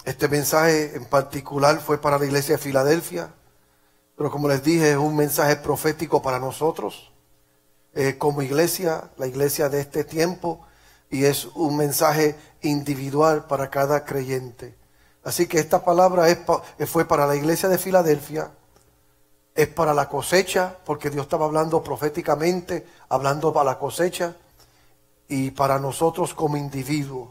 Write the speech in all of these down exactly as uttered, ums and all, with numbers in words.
Este mensaje en particular fue para la iglesia de Filadelfia, pero como les dije, es un mensaje profético para nosotros, eh, como iglesia, la iglesia de este tiempo, y es un mensaje individual para cada creyente. Así que esta palabra es, fue para la iglesia de Filadelfia, es para la cosecha, porque Dios estaba hablando proféticamente, hablando para la cosecha, y para nosotros como individuos.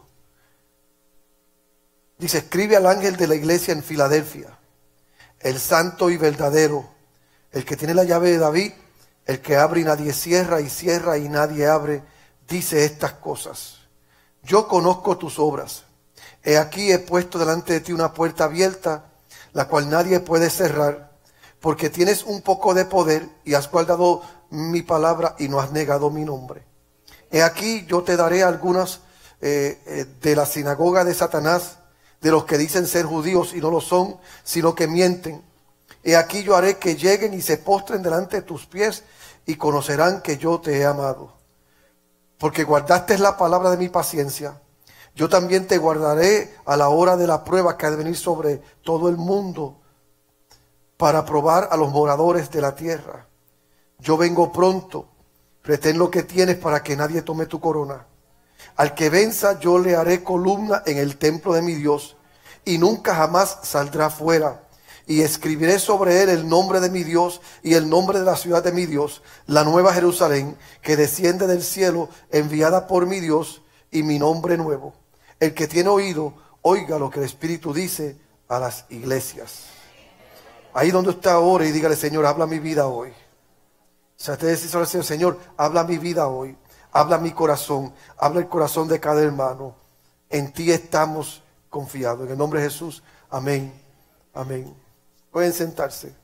Dice, escribe al ángel de la iglesia en Filadelfia, el santo y verdadero, el que tiene la llave de David, el que abre y nadie cierra, y cierra y nadie abre, dice estas cosas. Yo conozco tus obras. He aquí he puesto delante de ti una puerta abierta, la cual nadie puede cerrar, porque tienes un poco de poder y has guardado mi palabra y no has negado mi nombre. He aquí yo te daré algunas eh, eh, de la sinagoga de Satanás, de los que dicen ser judíos y no lo son, sino que mienten. He aquí yo haré que lleguen y se postren delante de tus pies y conocerán que yo te he amado. Porque guardaste la palabra de mi paciencia, yo también te guardaré a la hora de la prueba que ha de venir sobre todo el mundo para probar a los moradores de la tierra. Yo vengo pronto, retén lo que tienes para que nadie tome tu corona. Al que venza yo le haré columna en el templo de mi Dios y nunca jamás saldrá fuera. Y escribiré sobre él el nombre de mi Dios y el nombre de la ciudad de mi Dios, la nueva Jerusalén, que desciende del cielo, enviada por mi Dios, y mi nombre nuevo. El que tiene oído, oiga lo que el Espíritu dice a las iglesias. Ahí donde usted ora y dígale, Señor, habla mi vida hoy. O sea, usted dice al Señor, Señor, habla mi vida hoy. Habla mi corazón, habla el corazón de cada hermano. En ti estamos confiados. En el nombre de Jesús, amén, amén. Pueden sentarse.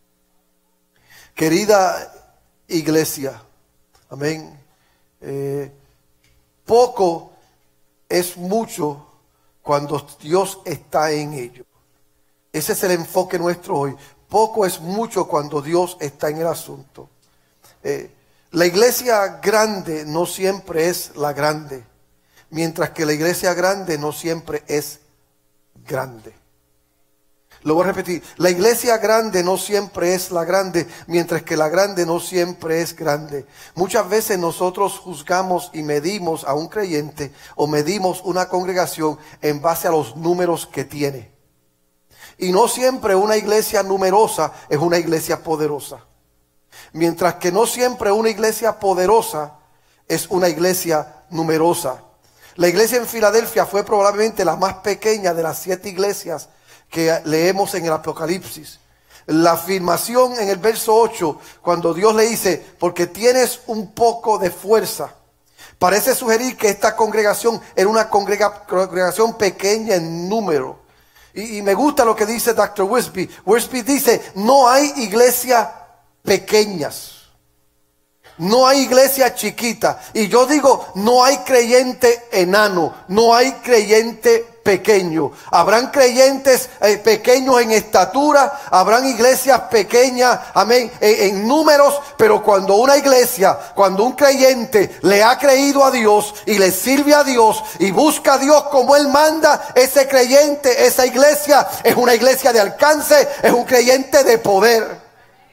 Querida iglesia, amén. Eh, poco es mucho cuando Dios está en ello. Ese es el enfoque nuestro hoy. Poco es mucho cuando Dios está en el asunto. Eh, La iglesia grande no siempre es la grande, mientras que la iglesia grande no siempre es grande. Lo voy a repetir, la iglesia grande no siempre es la grande, mientras que la grande no siempre es grande. Muchas veces nosotros juzgamos y medimos a un creyente o medimos una congregación en base a los números que tiene. Y no siempre una iglesia numerosa es una iglesia poderosa. Mientras que no siempre una iglesia poderosa es una iglesia numerosa. La iglesia en Filadelfia fue probablemente la más pequeña de las siete iglesias que leemos en el Apocalipsis. La afirmación en el verso ocho, cuando Dios le dice, porque tienes un poco de fuerza, parece sugerir que esta congregación era una congrega, congregación pequeña en número. Y, y me gusta lo que dice doctor Wiersbe. Wiersbe dice, no hay iglesia pequeñas, no hay iglesia chiquita, y yo digo, no hay creyente enano, no hay creyente pequeño. Habrán creyentes eh, pequeños en estatura, habrán iglesias pequeñas, amén, en, en números, pero cuando una iglesia, cuando un creyente le ha creído a Dios y le sirve a Dios y busca a Dios como Él manda, ese creyente, esa iglesia es una iglesia de alcance, es un creyente de poder.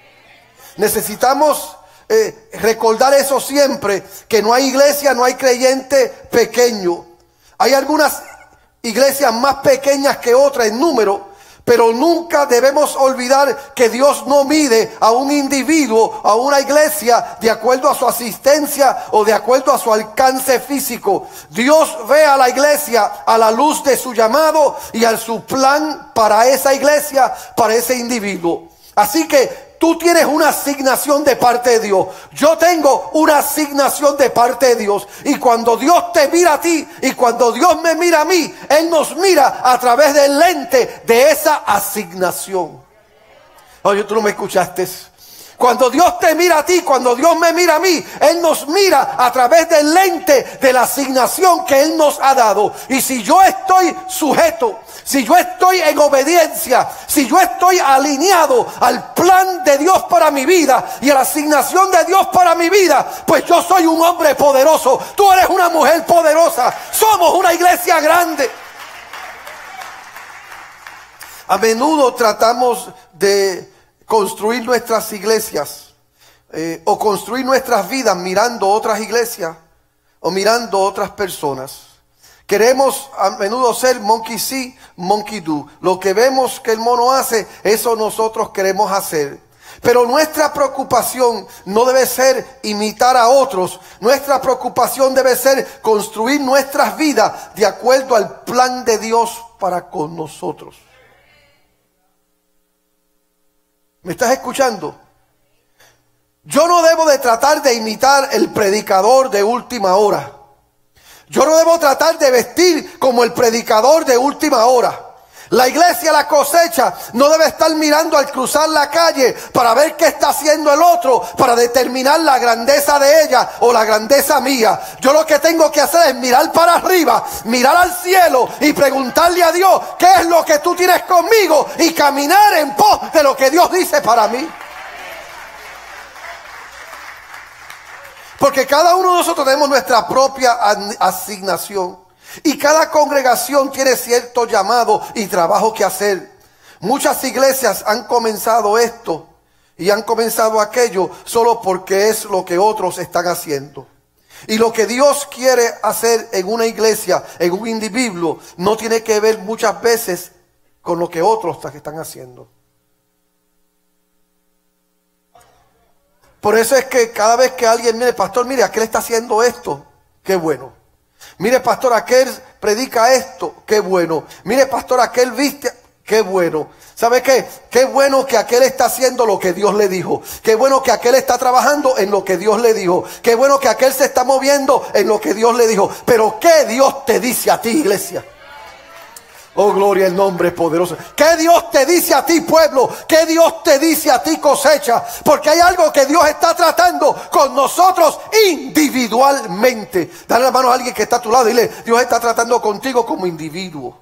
Necesitamos eh, recordar eso siempre, que no hay iglesia, no hay creyente pequeño. Hay algunas iglesias más pequeñas que otras en número, pero nunca debemos olvidar que Dios no mide a un individuo, a una iglesia, de acuerdo a su asistencia o de acuerdo a su alcance físico. Dios ve a la iglesia a la luz de su llamado y a su plan para esa iglesia, para ese individuo. Así que tú tienes una asignación de parte de Dios. Yo tengo una asignación de parte de Dios. Y cuando Dios te mira a ti y cuando Dios me mira a mí, Él nos mira a través del lente de esa asignación. Oye, tú no me escuchaste. Cuando Dios te mira a ti, cuando Dios me mira a mí, Él nos mira a través del lente de la asignación que Él nos ha dado. Y si yo estoy sujeto, si yo estoy en obediencia, si yo estoy alineado al plan de Dios para mi vida y a la asignación de Dios para mi vida, pues yo soy un hombre poderoso, tú eres una mujer poderosa, somos una iglesia grande. A menudo tratamos de construir nuestras iglesias eh, o construir nuestras vidas mirando otras iglesias o mirando otras personas. Queremos a menudo ser monkey see, monkey do. Lo que vemos que el mono hace, eso nosotros queremos hacer. Pero nuestra preocupación no debe ser imitar a otros. Nuestra preocupación debe ser construir nuestras vidas de acuerdo al plan de Dios para con nosotros. ¿Me estás escuchando? Yo no debo de tratar de imitar el predicador de última hora. Yo no debo tratar de vestir como el predicador de última hora. La iglesia La Cosecha no debe estar mirando al cruzar la calle para ver qué está haciendo el otro, para determinar la grandeza de ella o la grandeza mía. Yo lo que tengo que hacer es mirar para arriba, mirar al cielo y preguntarle a Dios qué es lo que tú tienes conmigo y caminar en pos de lo que Dios dice para mí. Porque cada uno de nosotros tenemos nuestra propia asignación. Y cada congregación tiene cierto llamado y trabajo que hacer. Muchas iglesias han comenzado esto y han comenzado aquello solo porque es lo que otros están haciendo. Y lo que Dios quiere hacer en una iglesia, en un individuo, no tiene que ver muchas veces con lo que otros están haciendo. Por eso es que cada vez que alguien mire, pastor, mire, aquel está haciendo esto, qué bueno. Mire, pastor, aquel predica esto, qué bueno. Mire, pastor, aquel viste, qué bueno. ¿Sabe qué? Qué bueno que aquel está haciendo lo que Dios le dijo. Qué bueno que aquel está trabajando en lo que Dios le dijo. Qué bueno que aquel se está moviendo en lo que Dios le dijo. Pero ¿qué Dios te dice a ti, iglesia? Oh, gloria al nombre poderoso. ¿Qué Dios te dice a ti, pueblo? ¿Qué Dios te dice a ti, Cosecha? Porque hay algo que Dios está tratando con nosotros individualmente. Dale la mano a alguien que está a tu lado y dile, Dios está tratando contigo como individuo.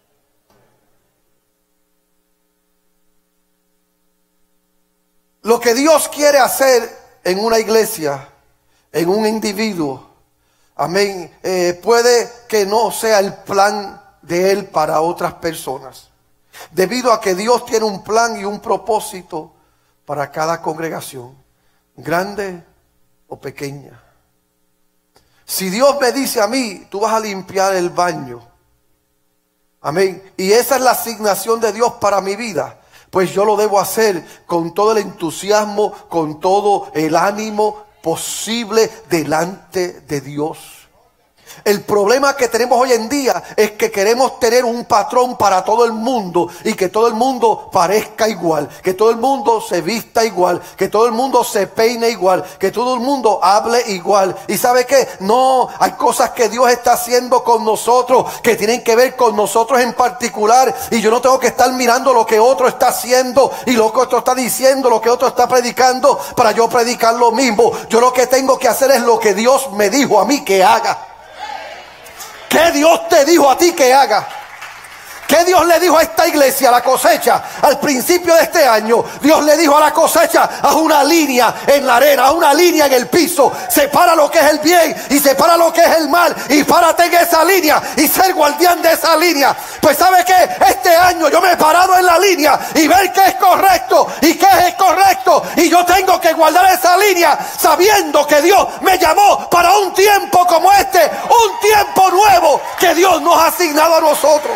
Lo que Dios quiere hacer en una iglesia, en un individuo, amén, eh, puede que no sea el plan de Él para otras personas, debido a que Dios tiene un plan y un propósito para cada congregación, grande o pequeña. Si Dios me dice a mí, tú vas a limpiar el baño, amén, y esa es la asignación de Dios para mi vida, pues yo lo debo hacer con todo el entusiasmo, con todo el ánimo posible delante de Dios. El problema que tenemos hoy en día es que queremos tener un patrón para todo el mundo y que todo el mundo parezca igual, que todo el mundo se vista igual, que todo el mundo se peine igual, que todo el mundo hable igual. ¿Y sabe qué? No, hay cosas que Dios está haciendo con nosotros que tienen que ver con nosotros en particular, y yo no tengo que estar mirando lo que otro está haciendo y lo que otro está diciendo, lo que otro está predicando para yo predicar lo mismo. Yo lo que tengo que hacer es lo que Dios me dijo a mí que haga. ¿Qué Dios te dijo a ti que haga? ¿Qué Dios le dijo a esta iglesia, La Cosecha? Al principio de este año, Dios le dijo a La Cosecha, haz una línea en la arena, haz una línea en el piso, separa lo que es el bien y separa lo que es el mal, y párate en esa línea y ser guardián de esa línea. Pues ¿sabe qué? Este año yo me he parado en la línea y ver qué es correcto y qué es correcto, y yo tengo que guardar esa línea sabiendo que Dios me llamó para un tiempo como este, un tiempo nuevo que Dios nos ha asignado a nosotros.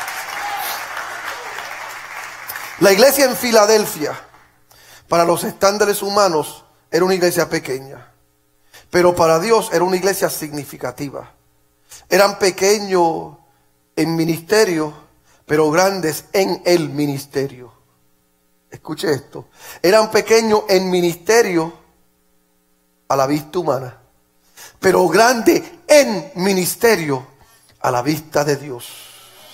La iglesia en Filadelfia, para los estándares humanos, era una iglesia pequeña. Pero para Dios era una iglesia significativa. Eran pequeños en ministerio, pero grandes en el ministerio. Escuche esto. Eran pequeños en ministerio a la vista humana, pero grandes en ministerio a la vista de Dios.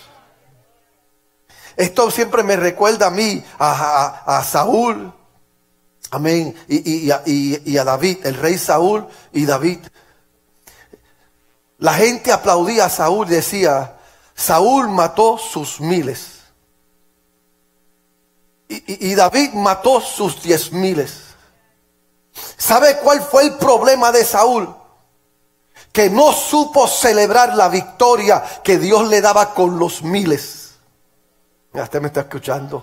Esto siempre me recuerda a mí, a, a, a Saúl, amén, y, y, y, y a David, el rey Saúl y David. La gente aplaudía a Saúl y decía, Saúl mató sus miles. Y, y, y David mató sus diez miles. ¿Sabe cuál fue el problema de Saúl? Que no supo celebrar la victoria que Dios le daba con los miles. Ya usted me está escuchando.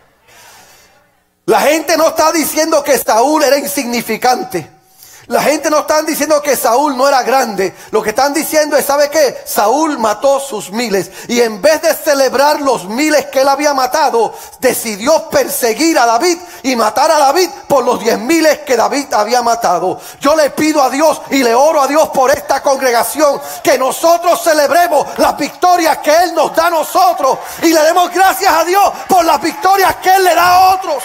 La gente no está diciendo que Saúl era insignificante. La gente no está diciendo que Saúl no era grande. Lo que están diciendo es, ¿sabe qué? Saúl mató sus miles. Y en vez de celebrar los miles que él había matado, decidió perseguir a David y matar a David por los diez miles que David había matado. Yo le pido a Dios y le oro a Dios por esta congregación, que nosotros celebremos las victorias que Él nos da a nosotros y le demos gracias a Dios por las victorias que Él le da a otros.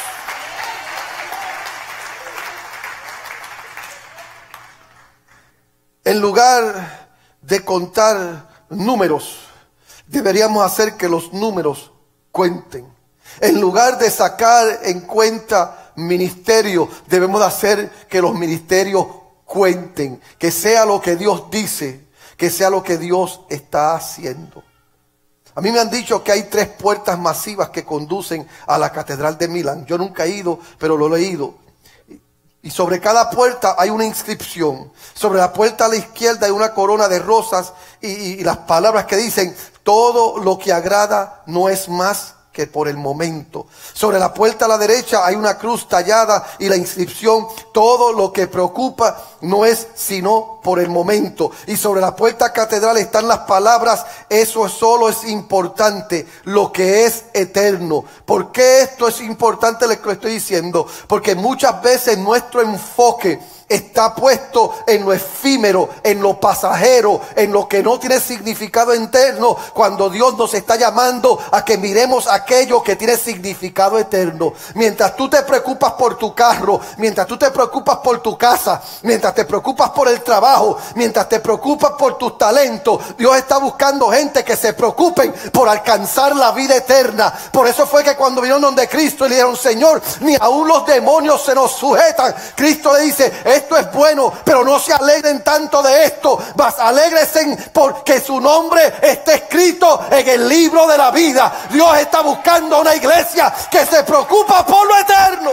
En lugar de contar números, deberíamos hacer que los números cuenten. En lugar de sacar en cuenta ministerio, debemos hacer que los ministerios cuenten. Que sea lo que Dios dice, que sea lo que Dios está haciendo. A mí me han dicho que hay tres puertas masivas que conducen a la Catedral de Milán. Yo nunca he ido, pero lo he leído. Y sobre cada puerta hay una inscripción. Sobre la puerta a la izquierda hay una corona de rosas y, y, y las palabras que dicen: todo lo que agrada no es más que por el momento. Sobre la puerta a la derecha hay una cruz tallada y la inscripción: todo lo que preocupa no es sino por el momento. Y sobre la puerta catedral están las palabras: eso solo es importante, lo que es eterno. ¿Por qué esto es importante? Les lo estoy diciendo porque muchas veces nuestro enfoque está puesto en lo efímero, en lo pasajero, en lo que no tiene significado eterno, cuando Dios nos está llamando a que miremos aquello que tiene significado eterno. Mientras tú te preocupas por tu carro, mientras tú te preocupas por tu casa, mientras te preocupas por el trabajo, mientras te preocupas por tus talentos, Dios está buscando gente que se preocupen por alcanzar la vida eterna. Por eso fue que cuando vinieron donde Cristo y le dijeron: Señor, ni aún los demonios se nos sujetan, Cristo le dice: esto es bueno, pero no se alegren tanto de esto, mas alégresen porque su nombre está escrito en el libro de la vida. Dios está buscando una iglesia que se preocupa por lo eterno.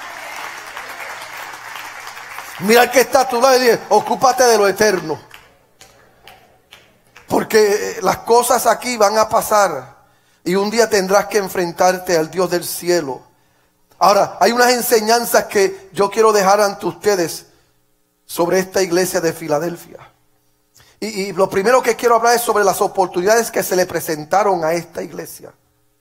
Mira el que está a tu lado y dice: ocúpate de lo eterno. Porque las cosas aquí van a pasar y un día tendrás que enfrentarte al Dios del cielo. Ahora, hay unas enseñanzas que yo quiero dejar ante ustedes sobre esta iglesia de Filadelfia. Y, y lo primero que quiero hablar es sobre las oportunidades que se le presentaron a esta iglesia.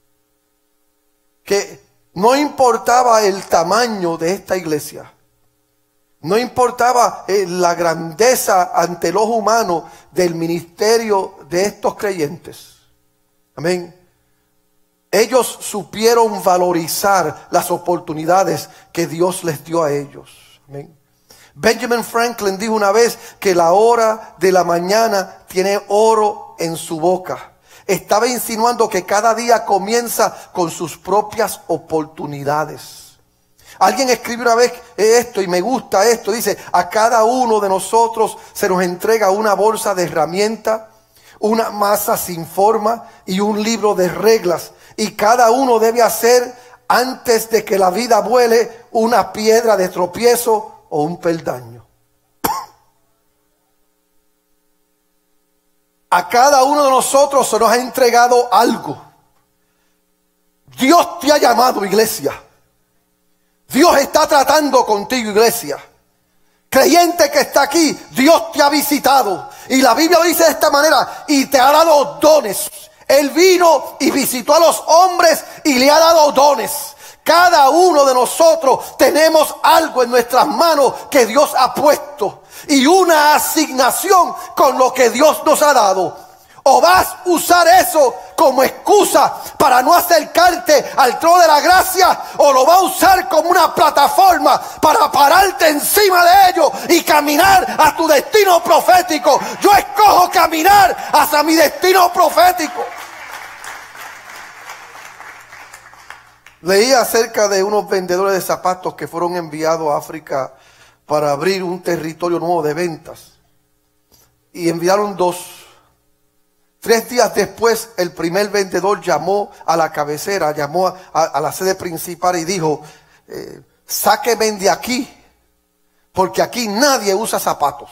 Que no importaba el tamaño de esta iglesia. No importaba eh, la grandeza ante el ojo humano del ministerio de estos creyentes. Amén. Ellos supieron valorizar las oportunidades que Dios les dio a ellos. Amén. Benjamin Franklin dijo una vez que la hora de la mañana tiene oro en su boca. Estaba insinuando que cada día comienza con sus propias oportunidades. Alguien escribió una vez esto y me gusta esto. Dice: a cada uno de nosotros se nos entrega una bolsa de herramientas, una masa sin forma y un libro de reglas. Y cada uno debe hacer, antes de que la vida vuele, una piedra de tropiezo o un peldaño. A cada uno de nosotros se nos ha entregado algo. Dios te ha llamado, iglesia. Dios está tratando contigo, iglesia. Creyente que está aquí, Dios te ha visitado. Y la Biblia dice de esta manera: y te ha dado dones. Él vino y visitó a los hombres y le ha dado dones. Cada uno de nosotros tenemos algo en nuestras manos que Dios ha puesto y una asignación con lo que Dios nos ha dado. O vas a usar eso como excusa para no acercarte al trono de la gracia, o lo vas a usar como una plataforma para pararte encima de ello y caminar a tu destino profético. Yo escojo caminar hacia mi destino profético. Leí acerca de unos vendedores de zapatos que fueron enviados a África para abrir un territorio nuevo de ventas. Y enviaron dos. Tres días después, el primer vendedor llamó a la cabecera, llamó a, a, a la sede principal y dijo: eh, sáquenme de aquí, porque aquí nadie usa zapatos.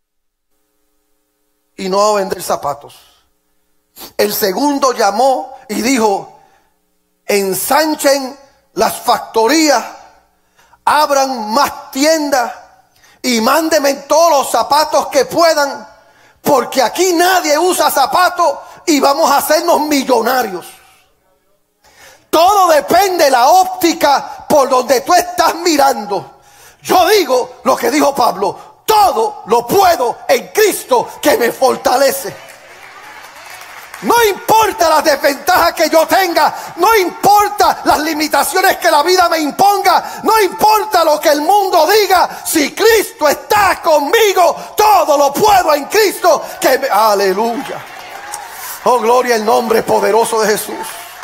Y no va a vender zapatos. El segundo llamó y dijo: ensanchen las factorías, abran más tiendas y mándenme todos los zapatos que puedan, porque aquí nadie usa zapatos y vamos a hacernos millonarios. Todo depende de la óptica por donde tú estás mirando. Yo digo lo que dijo Pablo: todo lo puedo en Cristo que me fortalece. No importa las desventajas que yo tenga, no importa las limitaciones que la vida me imponga, no importa lo que el mundo diga, si Cristo está conmigo, todo lo puedo en Cristo que me... Aleluya. Oh, gloria al nombre poderoso de Jesús.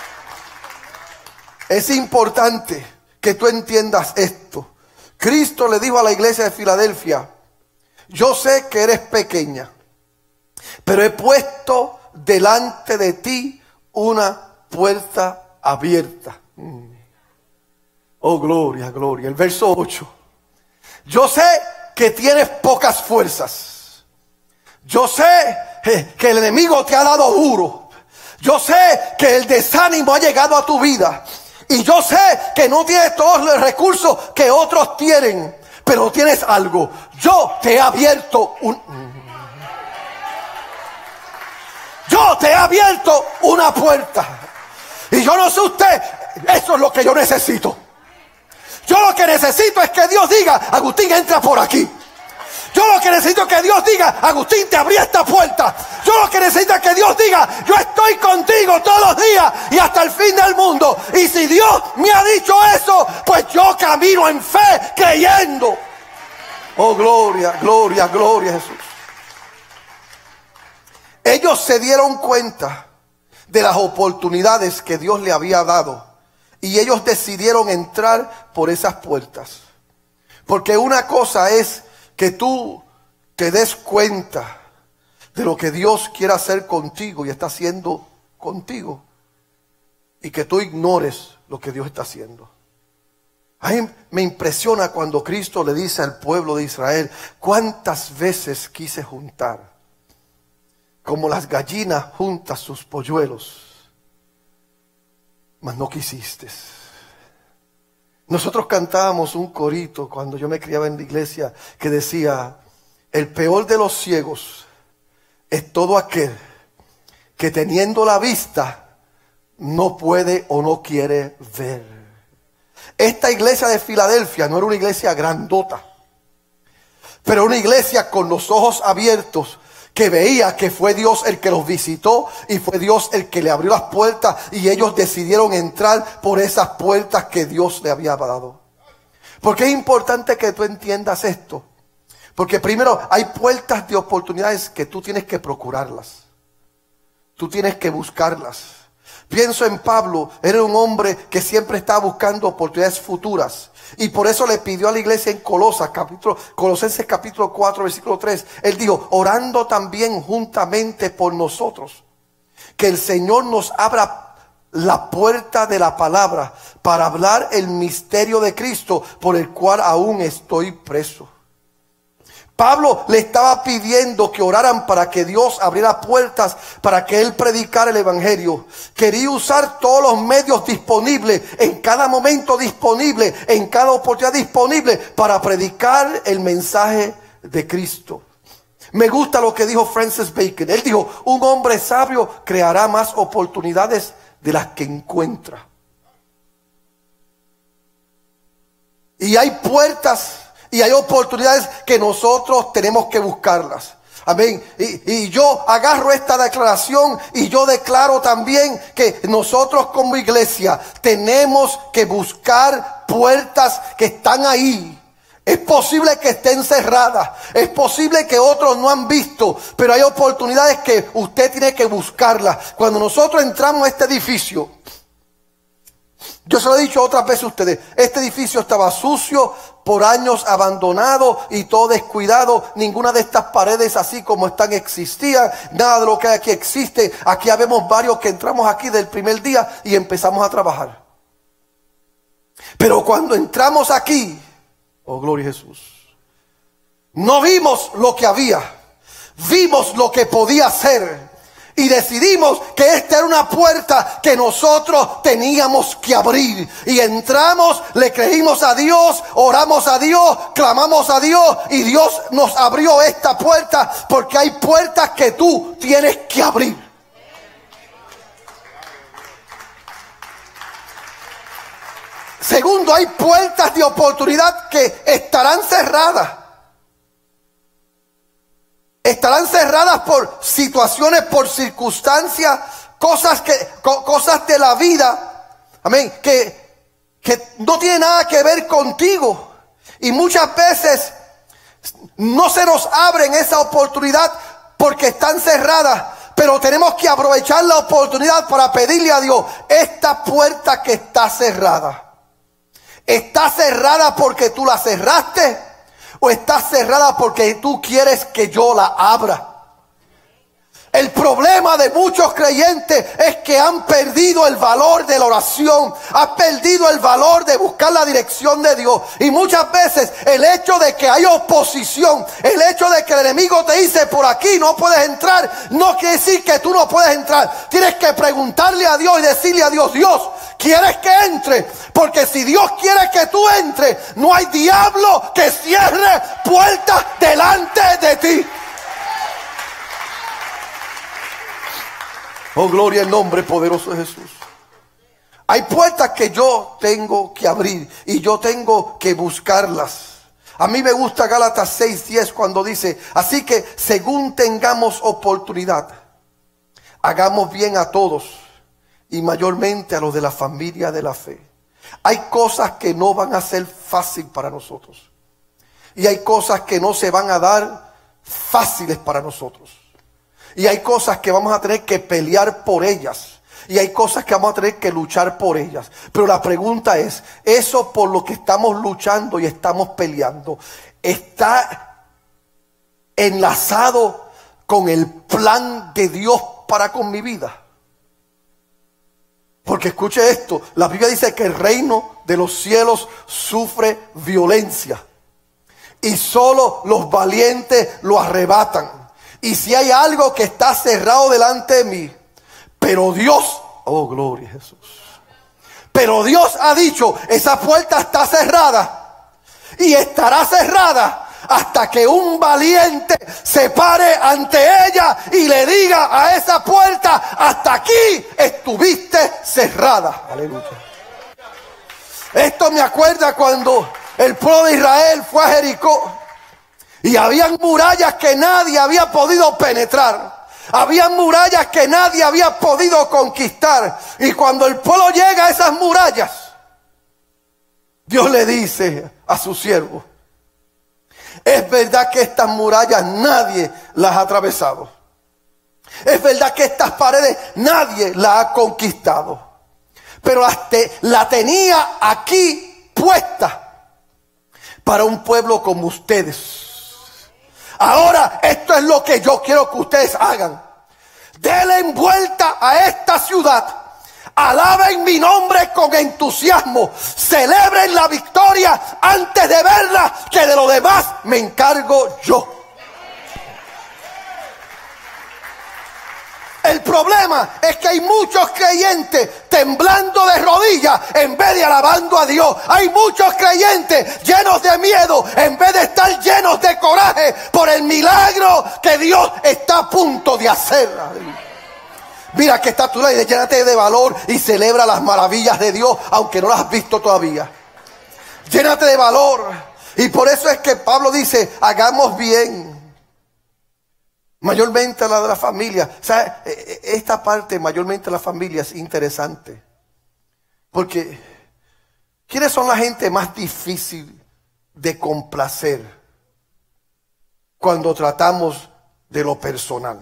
Es importante que tú entiendas esto. Cristo le dijo a la iglesia de Filadelfia: yo sé que eres pequeña, pero he puesto delante de ti una puerta abierta. Oh, gloria, gloria. El verso ocho. Yo sé que tienes pocas fuerzas. Yo sé que el enemigo te ha dado duro. Yo sé que el desánimo ha llegado a tu vida. Y yo sé que no tienes todos los recursos que otros tienen, pero tienes algo. Yo te he abierto un... Yo te he abierto una puerta. Y yo no sé usted, eso es lo que yo necesito. Yo lo que necesito es que Dios diga: Agustín, entra por aquí. Yo lo que necesito es que Dios diga: Agustín, te abrí esta puerta. Yo lo que necesito es que Dios diga: yo estoy contigo todos los días y hasta el fin del mundo. Y si Dios me ha dicho eso, pues yo camino en fe, creyendo. Oh, gloria, gloria, gloria a Jesús. Ellos se dieron cuenta de las oportunidades que Dios le había dado y ellos decidieron entrar por esas puertas. Porque una cosa es que tú te des cuenta de lo que Dios quiere hacer contigo y está haciendo contigo, y que tú ignores lo que Dios está haciendo. A mí me impresiona cuando Cristo le dice al pueblo de Israel: cuántas veces quise juntar como las gallinas juntan sus polluelos, mas no quisiste. Nosotros cantábamos un corito cuando yo me criaba en la iglesia que decía: el peor de los ciegos es todo aquel que teniendo la vista no puede o no quiere ver. Esta iglesia de Filadelfia no era una iglesia grandota, pero una iglesia con los ojos abiertos, que veía que fue Dios el que los visitó y fue Dios el que le abrió las puertas, y ellos decidieron entrar por esas puertas que Dios le había dado. Porque es importante que tú entiendas esto. Porque primero, hay puertas de oportunidades que tú tienes que procurarlas. Tú tienes que buscarlas. Pienso en Pablo. Era un hombre que siempre estaba buscando oportunidades futuras. Y por eso le pidió a la iglesia en Colosas, capítulo, Colosenses capítulo cuatro, versículo tres. Él dijo: orando también juntamente por nosotros, que el Señor nos abra la puerta de la palabra para hablar el misterio de Cristo, por el cual aún estoy preso. Pablo le estaba pidiendo que oraran para que Dios abriera puertas para que él predicara el evangelio. Quería usar todos los medios disponibles, en cada momento disponible, en cada oportunidad disponible, para predicar el mensaje de Cristo. Me gusta lo que dijo Francis Bacon. Él dijo: un hombre sabio creará más oportunidades de las que encuentra. Y hay puertas y hay oportunidades que nosotros tenemos que buscarlas. Amén. Y, y yo agarro esta declaración y yo declaro también que nosotros como iglesia tenemos que buscar puertas que están ahí. Es posible que estén cerradas, es posible que otros no han visto, pero hay oportunidades que usted tiene que buscarlas. Cuando nosotros entramos a este edificio, yo se lo he dicho otras veces a ustedes, este edificio estaba sucio, por años abandonado y todo descuidado. Ninguna de estas paredes así como están existían. Nada de lo que hay aquí existe. Aquí habemos varios que entramos aquí del primer día y empezamos a trabajar. Pero cuando entramos aquí, oh gloria a Jesús, no vimos lo que había, vimos lo que podía ser. Y decidimos que esta era una puerta que nosotros teníamos que abrir. Y entramos, le creímos a Dios, oramos a Dios, clamamos a Dios. Y Dios nos abrió esta puerta, porque hay puertas que tú tienes que abrir. Segundo, hay puertas de oportunidad que estarán cerradas. Estarán cerradas por situaciones, por circunstancias, cosas que, co- cosas de la vida, amén, que, que no tienen nada que ver contigo. Y muchas veces no se nos abren esa oportunidad porque están cerradas. Pero tenemos que aprovechar la oportunidad para pedirle a Dios, esta puerta que está cerrada, ¿está cerrada porque tú la cerraste? ¿O está cerrada porque tú quieres que yo la abra? El problema de muchos creyentes es que han perdido el valor de la oración, han perdido el valor de buscar la dirección de Dios. Y muchas veces el hecho de que hay oposición, el hecho de que el enemigo te dice por aquí no puedes entrar, no quiere decir que tú no puedes entrar. Tienes que preguntarle a Dios y decirle a Dios, Dios, ¿quieres que entre? Porque si Dios quiere que tú entres, no hay diablo que cierre puertas delante de ti. Oh, gloria al nombre poderoso de Jesús. Hay puertas que yo tengo que abrir y yo tengo que buscarlas. A mí me gusta Gálatas seis diez cuando dice, así que según tengamos oportunidad, hagamos bien a todos y mayormente a los de la familia de la fe. Hay cosas que no van a ser fácil para nosotros. Y hay cosas que no se van a dar fáciles para nosotros. Y hay cosas que vamos a tener que pelear por ellas. Y hay cosas que vamos a tener que luchar por ellas. Pero la pregunta es, ¿eso por lo que estamos luchando y estamos peleando está enlazado con el plan de Dios para con mi vida? Porque escuche esto, la Biblia dice que el reino de los cielos sufre violencia. Y solo los valientes lo arrebatan. Y si hay algo que está cerrado delante de mí, pero Dios, oh gloria a Jesús, pero Dios ha dicho, esa puerta está cerrada y estará cerrada hasta que un valiente se pare ante ella y le diga a esa puerta, hasta aquí estuviste cerrada. Aleluya. Esto me acuerda cuando el pueblo de Israel fue a Jericó. Y habían murallas que nadie había podido penetrar. Habían murallas que nadie había podido conquistar. Y cuando el pueblo llega a esas murallas, Dios le dice a su siervo, es verdad que estas murallas nadie las ha atravesado. Es verdad que estas paredes nadie las ha conquistado. Pero hasta la tenía aquí puesta para un pueblo como ustedes. Ahora esto es lo que yo quiero que ustedes hagan. Denle vuelta a esta ciudad. Alaben mi nombre con entusiasmo. Celebren la victoria antes de verla, que de lo demás me encargo yo. El problema es que hay muchos creyentes temblando de rodillas en vez de alabando a Dios. Hay muchos creyentes llenos de miedo en vez de estar llenos de coraje por el milagro que Dios está a punto de hacer. Mira que está tu ley, llénate de valor y celebra las maravillas de Dios, aunque no las has visto todavía. Llénate de valor. Y por eso es que Pablo dice, hagamos bien. Mayormente a la de la familia. O sea, esta parte, mayormente a la familia, es interesante. Porque, ¿quiénes son la gente más difícil de complacer cuando tratamos de lo personal?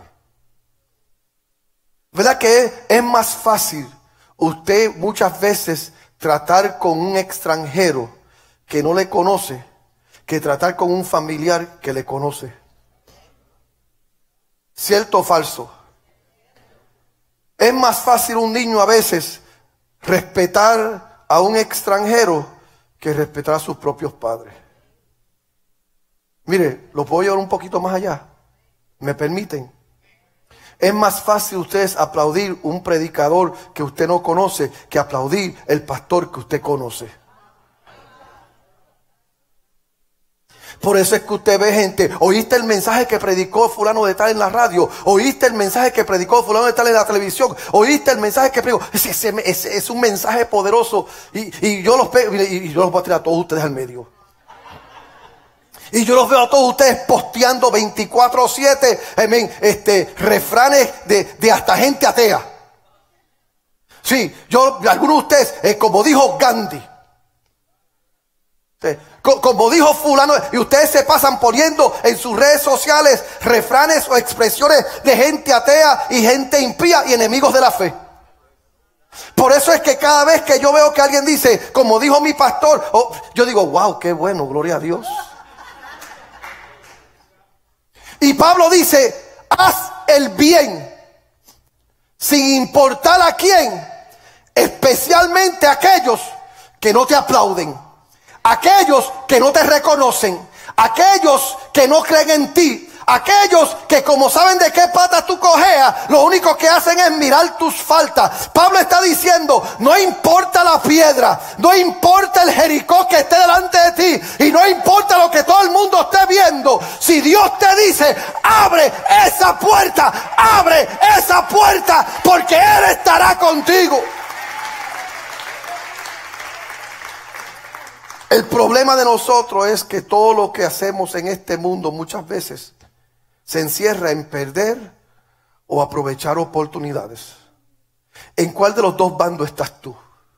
¿Verdad que es, es más fácil usted muchas veces tratar con un extranjero que no le conoce que tratar con un familiar que le conoce? ¿Cierto o falso? Es más fácil un niño a veces respetar a un extranjero que respetar a sus propios padres. Mire, lo puedo llevar un poquito más allá. ¿Me permiten? Es más fácil ustedes aplaudir un predicador que usted no conoce que aplaudir el pastor que usted conoce. Por eso es que usted ve gente, oíste el mensaje que predicó fulano de tal en la radio, oíste el mensaje que predicó fulano de tal en la televisión, oíste el mensaje que predicó, es, es, es, es un mensaje poderoso y, y yo los veo, y yo los voy a tirar a todos ustedes al medio. Y yo los veo a todos ustedes posteando veinticuatro siete, este, refranes de, de hasta gente atea. Sí, yo, algunos de ustedes, eh, como dijo Gandhi, eh, co, como dijo fulano, y ustedes se pasan poniendo en sus redes sociales refranes o expresiones de gente atea y gente impía y enemigos de la fe. Por eso es que cada vez que yo veo que alguien dice, como dijo mi pastor, oh, yo digo, wow, qué bueno, gloria a Dios. Y Pablo dice, haz el bien, sin importar a quién, especialmente a aquellos que no te aplauden, aquellos que no te reconocen, aquellos que no creen en ti, aquellos que como saben de qué pata tú cojeas, lo único que hacen es mirar tus faltas. Pablo está diciendo, no importa la piedra, no importa el Jericó que esté delante de ti, y no importa lo que todo el mundo esté viendo, si Dios te dice, abre esa puerta, abre esa puerta, porque Él estará contigo. El problema de nosotros es que todo lo que hacemos en este mundo muchas veces se encierra en perder o aprovechar oportunidades. ¿En cuál de los dos bandos estás tú?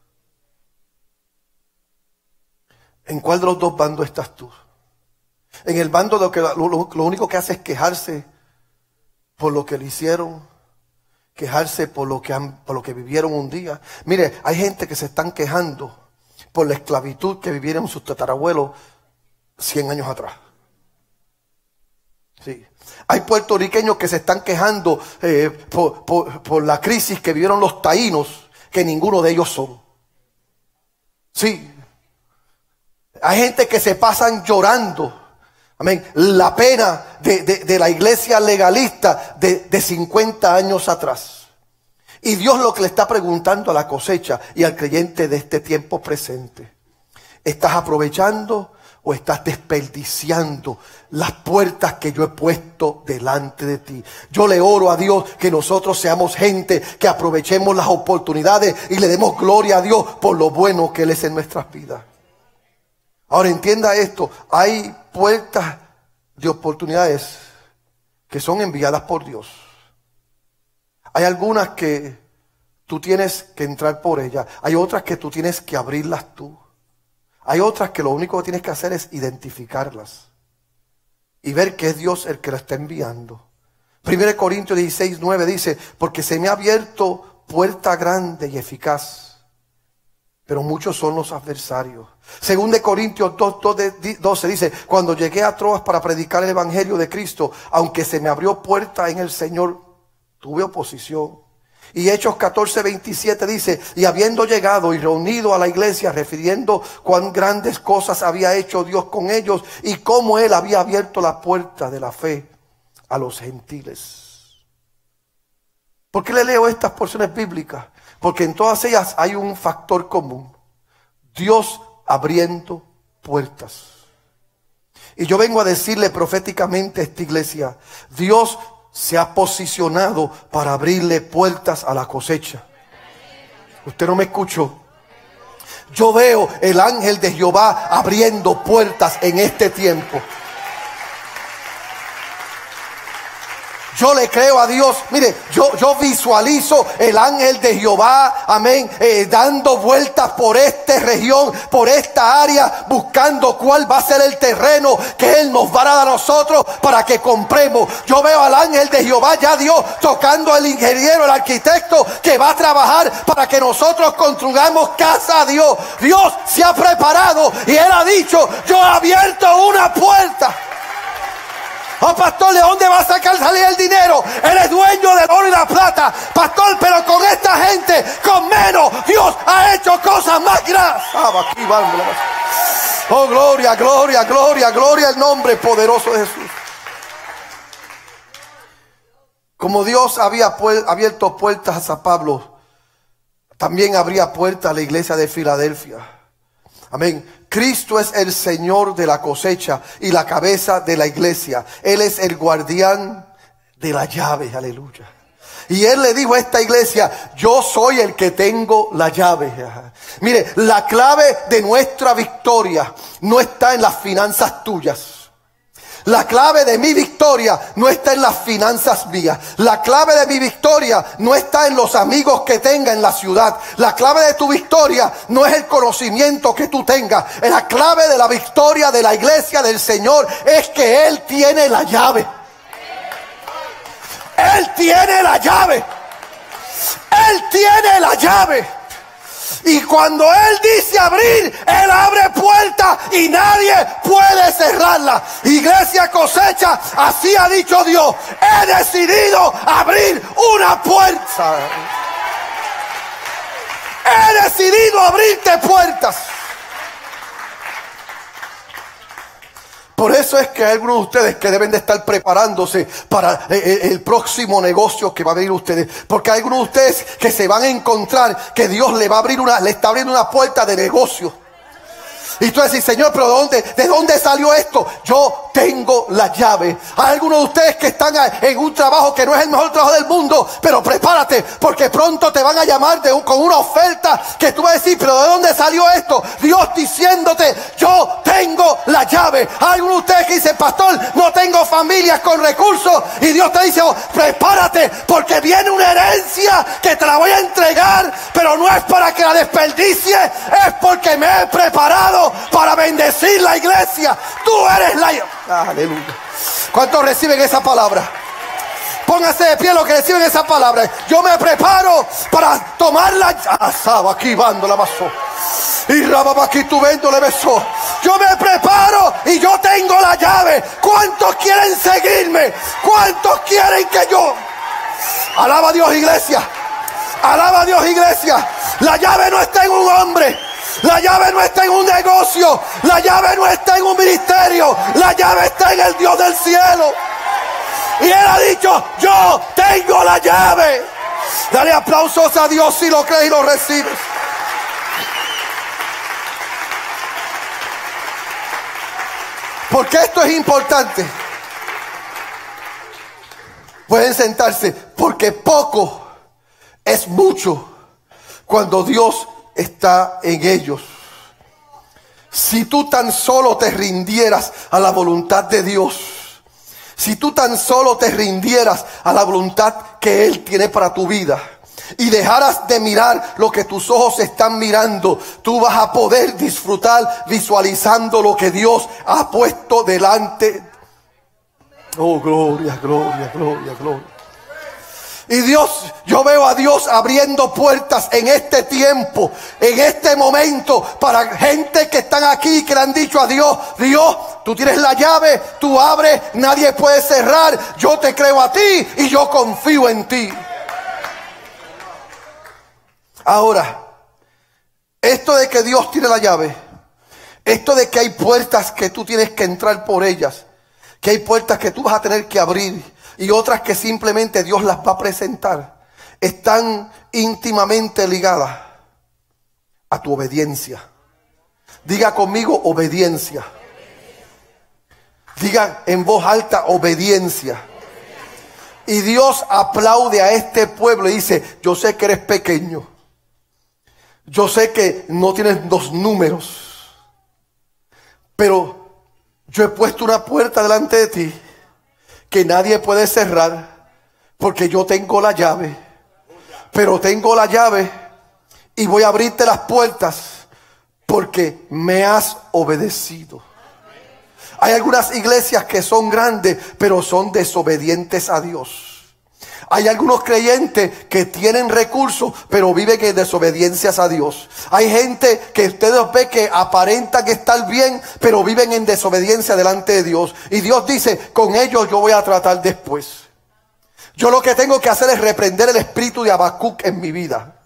¿En cuál de los dos bandos estás tú? En el bando de lo que lo, lo, lo único que hace es quejarse por lo que le hicieron, quejarse por lo que han, por lo que vivieron un día. Mire, hay gente que se están quejando por la esclavitud que vivieron sus tatarabuelos cien años atrás. Sí. Hay puertorriqueños que se están quejando eh, por, por, por la crisis que vivieron los taínos, que ninguno de ellos son. Sí. Hay gente que se pasan llorando, amén, la pena de, de, de la iglesia legalista de, de cincuenta años atrás. Y Dios lo que le está preguntando a la cosecha y al creyente de este tiempo presente: ¿estás aprovechando o estás desperdiciando las puertas que yo he puesto delante de ti? Yo le oro a Dios que nosotros seamos gente que aprovechemos las oportunidades y le demos gloria a Dios por lo bueno que Él es en nuestras vidas. Ahora entienda esto, hay puertas de oportunidades que son enviadas por Dios. Hay algunas que tú tienes que entrar por ellas, hay otras que tú tienes que abrirlas tú. Hay otras que lo único que tienes que hacer es identificarlas y ver que es Dios el que la está enviando. Primera de Corintios dieciséis, nueve dice, porque se me ha abierto puerta grande y eficaz, pero muchos son los adversarios. Segunda de Corintios dos, doce dice, cuando llegué a Troas para predicar el evangelio de Cristo, aunque se me abrió puerta en el Señor, tuve oposición. Y Hechos catorce, veintisiete dice, y habiendo llegado y reunido a la iglesia, refiriendo cuán grandes cosas había hecho Dios con ellos y cómo Él había abierto la puerta de la fe a los gentiles. ¿Por qué le leo estas porciones bíblicas? Porque en todas ellas hay un factor común: Dios abriendo puertas. Y yo vengo a decirle proféticamente a esta iglesia, Dios se ha posicionado para abrirle puertas a la cosecha. Usted no me escuchó. Yo veo el ángel de Jehová abriendo puertas en este tiempo. Yo le creo a Dios. Mire, yo, yo visualizo el ángel de Jehová, amén, eh, dando vueltas por esta región, por esta área, buscando cuál va a ser el terreno que Él nos va a dar a nosotros para que compremos. Yo veo al ángel de Jehová, ya Dios, tocando al ingeniero, al arquitecto que va a trabajar para que nosotros construyamos casa a Dios. Dios se ha preparado y Él ha dicho, yo he abierto una puerta. Oh, pastor, ¿de dónde va a sacar salir el dinero? Él es dueño del oro y la plata. Pastor, pero con esta gente, con menos, Dios ha hecho cosas más grandes. Oh, gloria, gloria, gloria, gloria al nombre poderoso de Jesús. Como Dios había abierto puertas a Pablo, también abría puertas a la iglesia de Filadelfia. Amén. Cristo es el Señor de la cosecha y la cabeza de la iglesia. Él es el guardián de la llave. Aleluya. Y Él le dijo a esta iglesia, yo soy el que tengo la llave. Mire, la clave de nuestra victoria no está en las finanzas tuyas. La clave de mi victoria no está en las finanzas mías. La clave de mi victoria no está en los amigos que tenga en la ciudad. La clave de tu victoria no es el conocimiento que tú tengas. La clave de la victoria de la iglesia del Señor es que Él tiene la llave. Él tiene la llave. Él tiene la llave. Y cuando Él dice abrir, Él abre puertas y nadie puede cerrarla. Iglesia Cosecha, así ha dicho Dios. He decidido abrir una puerta. He decidido abrirte puertas. Por eso es que hay algunos de ustedes que deben de estar preparándose para el, el próximo negocio que va a venir ustedes. Porque hay algunos de ustedes que se van a encontrar que Dios le va a abrir una, le está abriendo una puerta de negocio. Y tú decís, Señor, pero ¿de dónde, ¿de dónde salió esto? Yo tengo la llave. Hay algunos de ustedes que están en un trabajo que no es el mejor trabajo del mundo, pero prepárate, porque pronto te van a llamar de un, con una oferta que tú vas a decir, pero ¿de dónde salió esto? Dios diciéndote, yo tengo la llave. Hay algunos de ustedes que dicen, pastor, no tengo familias con recursos, y Dios te dice, oh, prepárate, porque viene una herencia que te la voy a entregar, pero no es para que la desperdicie, es porque me he preparado para bendecir la iglesia. Tú eres la llave. Aleluya. ¿Cuántos reciben esa palabra? Pónganse de pie los que reciben esa palabra. Yo me preparo para tomar la llave. Aquí bando la vaso. Y rababa aquí tu vento le besó. Yo me preparo y yo tengo la llave. ¿Cuántos quieren seguirme? ¿Cuántos quieren que yo? Alaba a Dios, iglesia. Alaba a Dios, iglesia. La llave no está en un hombre. La llave no está en un negocio. La llave no está en un ministerio. La llave está en el Dios del cielo. Y Él ha dicho, yo tengo la llave. Dale aplausos a Dios si lo crees y lo recibes. Porque esto es importante. Pueden sentarse, porque poco es mucho cuando Dios está en ellos. Si tú tan solo te rindieras a la voluntad de Dios, si tú tan solo te rindieras a la voluntad que Él tiene para tu vida y dejaras de mirar lo que tus ojos están mirando, tú vas a poder disfrutar visualizando lo que Dios ha puesto delante. Oh, gloria, gloria, gloria, gloria. Y Dios, yo veo a Dios abriendo puertas en este tiempo, en este momento, para gente que están aquí, que le han dicho a Dios, Dios, tú tienes la llave, tú abres, nadie puede cerrar, yo te creo a ti y yo confío en ti. Ahora, esto de que Dios tiene la llave, esto de que hay puertas que tú tienes que entrar por ellas, que hay puertas que tú vas a tener que abrir, y otras que simplemente Dios las va a presentar, están íntimamente ligadas a tu obediencia. Diga conmigo, obediencia. Diga en voz alta, obediencia. Y Dios aplaude a este pueblo y dice, yo sé que eres pequeño. Yo sé que no tienes dos números. Pero yo he puesto una puerta delante de ti que nadie puede cerrar, porque yo tengo la llave. Pero tengo la llave y voy a abrirte las puertas porque me has obedecido. Hay algunas iglesias que son grandes, pero son desobedientes a Dios. Hay algunos creyentes que tienen recursos, pero viven en desobediencias a Dios. Hay gente que ustedes ven que aparentan estar bien, pero viven en desobediencia delante de Dios. Y Dios dice, con ellos yo voy a tratar después. Yo lo que tengo que hacer es reprender el espíritu de Habacuc en mi vida.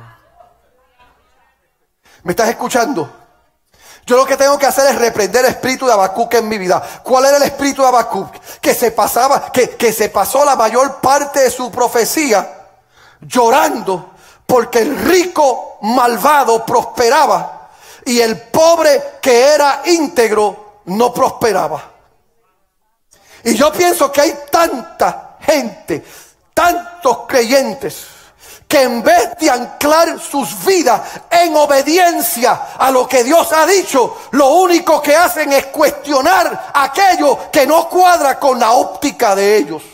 ¿Me estás escuchando? Yo lo que tengo que hacer es reprender el espíritu de Habacuc en mi vida. ¿Cuál era el espíritu de Habacuc? que se pasaba, que, que se pasó la mayor parte de su profecía llorando porque el rico malvado prosperaba y el pobre que era íntegro no prosperaba. Y yo pienso que hay tanta gente, tantos creyentes, que en vez de anclar sus vidas en obediencia a lo que Dios ha dicho, lo único que hacen es cuestionar aquello que no cuadra con la óptica de ellos.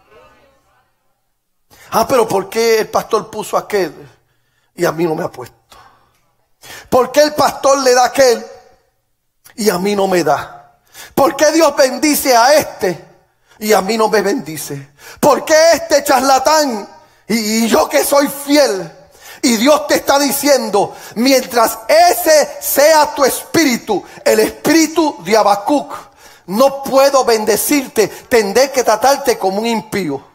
Ah, pero ¿por qué el pastor puso aquel y a mí no me ha puesto? ¿Por qué el pastor le da aquel y a mí no me da? ¿Por qué Dios bendice a este y a mí no me bendice? ¿Por qué este charlatán y, y yo que soy fiel? Y Dios te está diciendo, mientras ese sea tu espíritu, el espíritu de Habacuc, no puedo bendecirte, tendré que tratarte como un impío.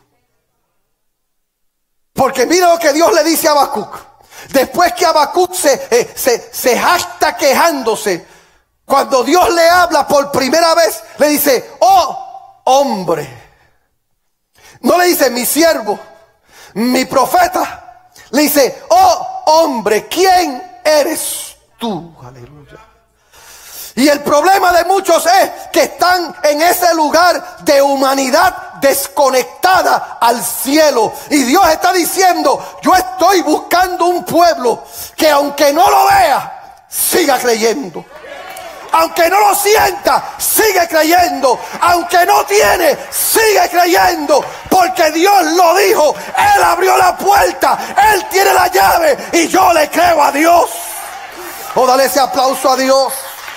Porque mira lo que Dios le dice a Habacuc. Después que Habacuc se, eh, se, se jacta quejándose, cuando Dios le habla por primera vez, le dice, oh hombre. No le dice mi siervo, mi profeta. Le dice, oh hombre, ¿quién eres tú? Aleluya. Y el problema de muchos es que están en ese lugar de humanidad desconectada al cielo. Y Dios está diciendo, yo estoy buscando un pueblo que aunque no lo vea, siga creyendo. Aunque no lo sienta, sigue creyendo. Aunque no tiene, sigue creyendo. Porque Dios lo dijo. Él abrió la puerta. Él tiene la llave. Y yo le creo a Dios. Oh, dale ese aplauso a Dios.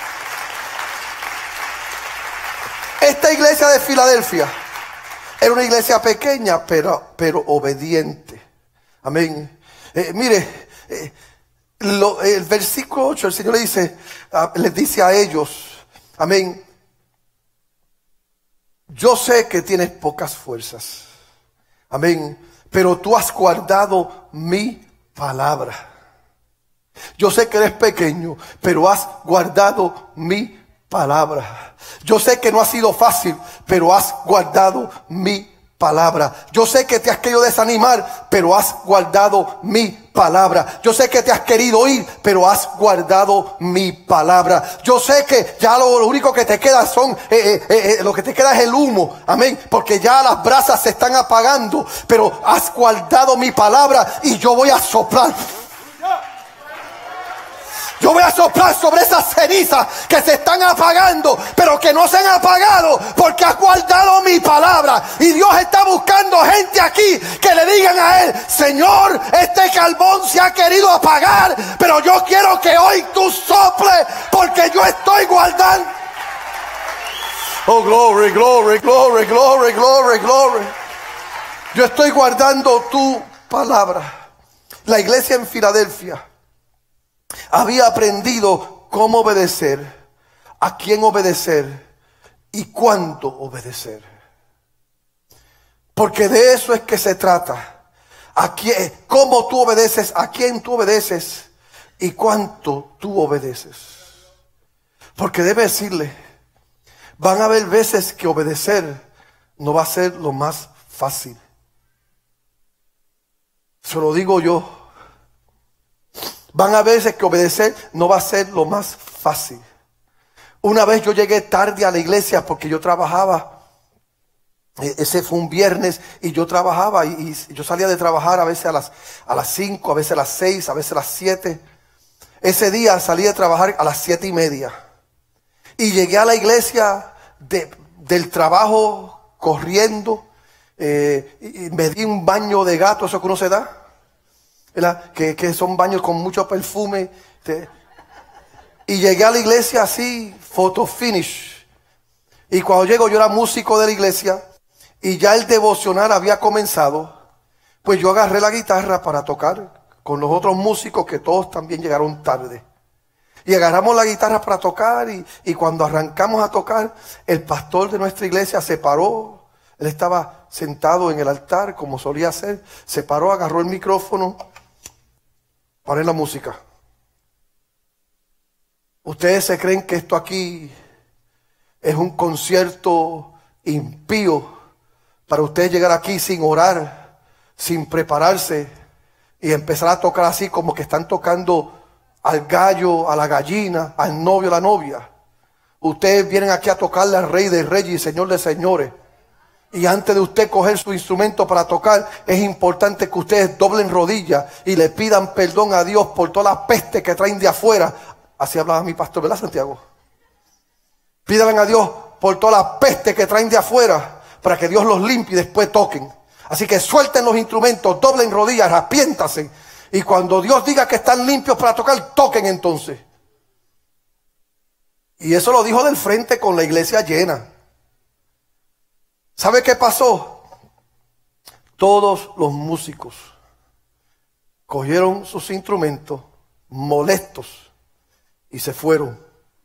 Esta iglesia de Filadelfia era una iglesia pequeña, pero, pero obediente. Amén. Eh, mire, eh, lo, el versículo ocho, el Señor le dice, uh, les dice a ellos, amén, yo sé que tienes pocas fuerzas, amén, pero tú has guardado mi palabra. Yo sé que eres pequeño, pero has guardado mi palabra. Yo sé que no ha sido fácil, pero has guardado mi palabra. Yo sé que te has querido desanimar, pero has guardado mi palabra. Yo sé que te has querido ir, pero has guardado mi palabra. Yo sé que ya lo, lo único que te queda son eh, eh, eh, lo que te queda es el humo, amén, porque ya las brasas se están apagando, pero has guardado mi palabra y yo voy a soplar. Yo voy a soplar sobre esas cenizas que se están apagando, pero que no se han apagado porque has guardado mi palabra. Y Dios está buscando gente aquí que le digan a Él, Señor, este carbón se ha querido apagar, pero yo quiero que hoy tú soples porque yo estoy guardando. Oh, glory, glory, glory, glory, glory, glory. Yo estoy guardando tu palabra. La iglesia en Filadelfia había aprendido cómo obedecer, a quién obedecer y cuánto obedecer. Porque de eso es que se trata. A quién, cómo tú obedeces, a quién tú obedeces y cuánto tú obedeces. Porque debe decirle, van a haber veces que obedecer no va a ser lo más fácil. Se lo digo yo. Van a veces que obedecer no va a ser lo más fácil. Una vez yo llegué tarde a la iglesia porque yo trabajaba. Ese fue un viernes y yo trabajaba y, y yo salía de trabajar a veces a las, a las cinco, a veces a las seis, a veces a las siete. Ese día salí de trabajar a las siete y media. Y llegué a la iglesia de, del trabajo corriendo. Eh, y me di un baño de gato, eso que uno se da. Que, que son baños con mucho perfume. Y llegué a la iglesia así, photo finish. Y cuando llego, yo era músico de la iglesia y ya el devocional había comenzado. Pues yo agarré la guitarra para tocar con los otros músicos que todos también llegaron tarde. Y agarramos la guitarra para tocar y, y cuando arrancamos a tocar, el pastor de nuestra iglesia se paró. Él estaba sentado en el altar como solía hacer. Se paró, agarró el micrófono. Paren la música. ¿Ustedes se creen que esto aquí es un concierto impío para usted llegar aquí sin orar, sin prepararse y empezar a tocar así como que están tocando al gallo, a la gallina, al novio, a la novia. Ustedes vienen aquí a tocarle al Rey de Reyes y Señor de Señores. Y antes de usted coger su instrumento para tocar, es importante que ustedes doblen rodillas y le pidan perdón a Dios por toda la peste que traen de afuera. Así hablaba mi pastor, ¿verdad, Santiago? Pídanle a Dios por toda la peste que traen de afuera para que Dios los limpie y después toquen. Así que suelten los instrumentos, doblen rodillas, arrepiéntanse. Y cuando Dios diga que están limpios para tocar, toquen entonces. Y eso lo dijo del frente con la iglesia llena. ¿Sabe qué pasó? Todos los músicos cogieron sus instrumentos molestos y se fueron.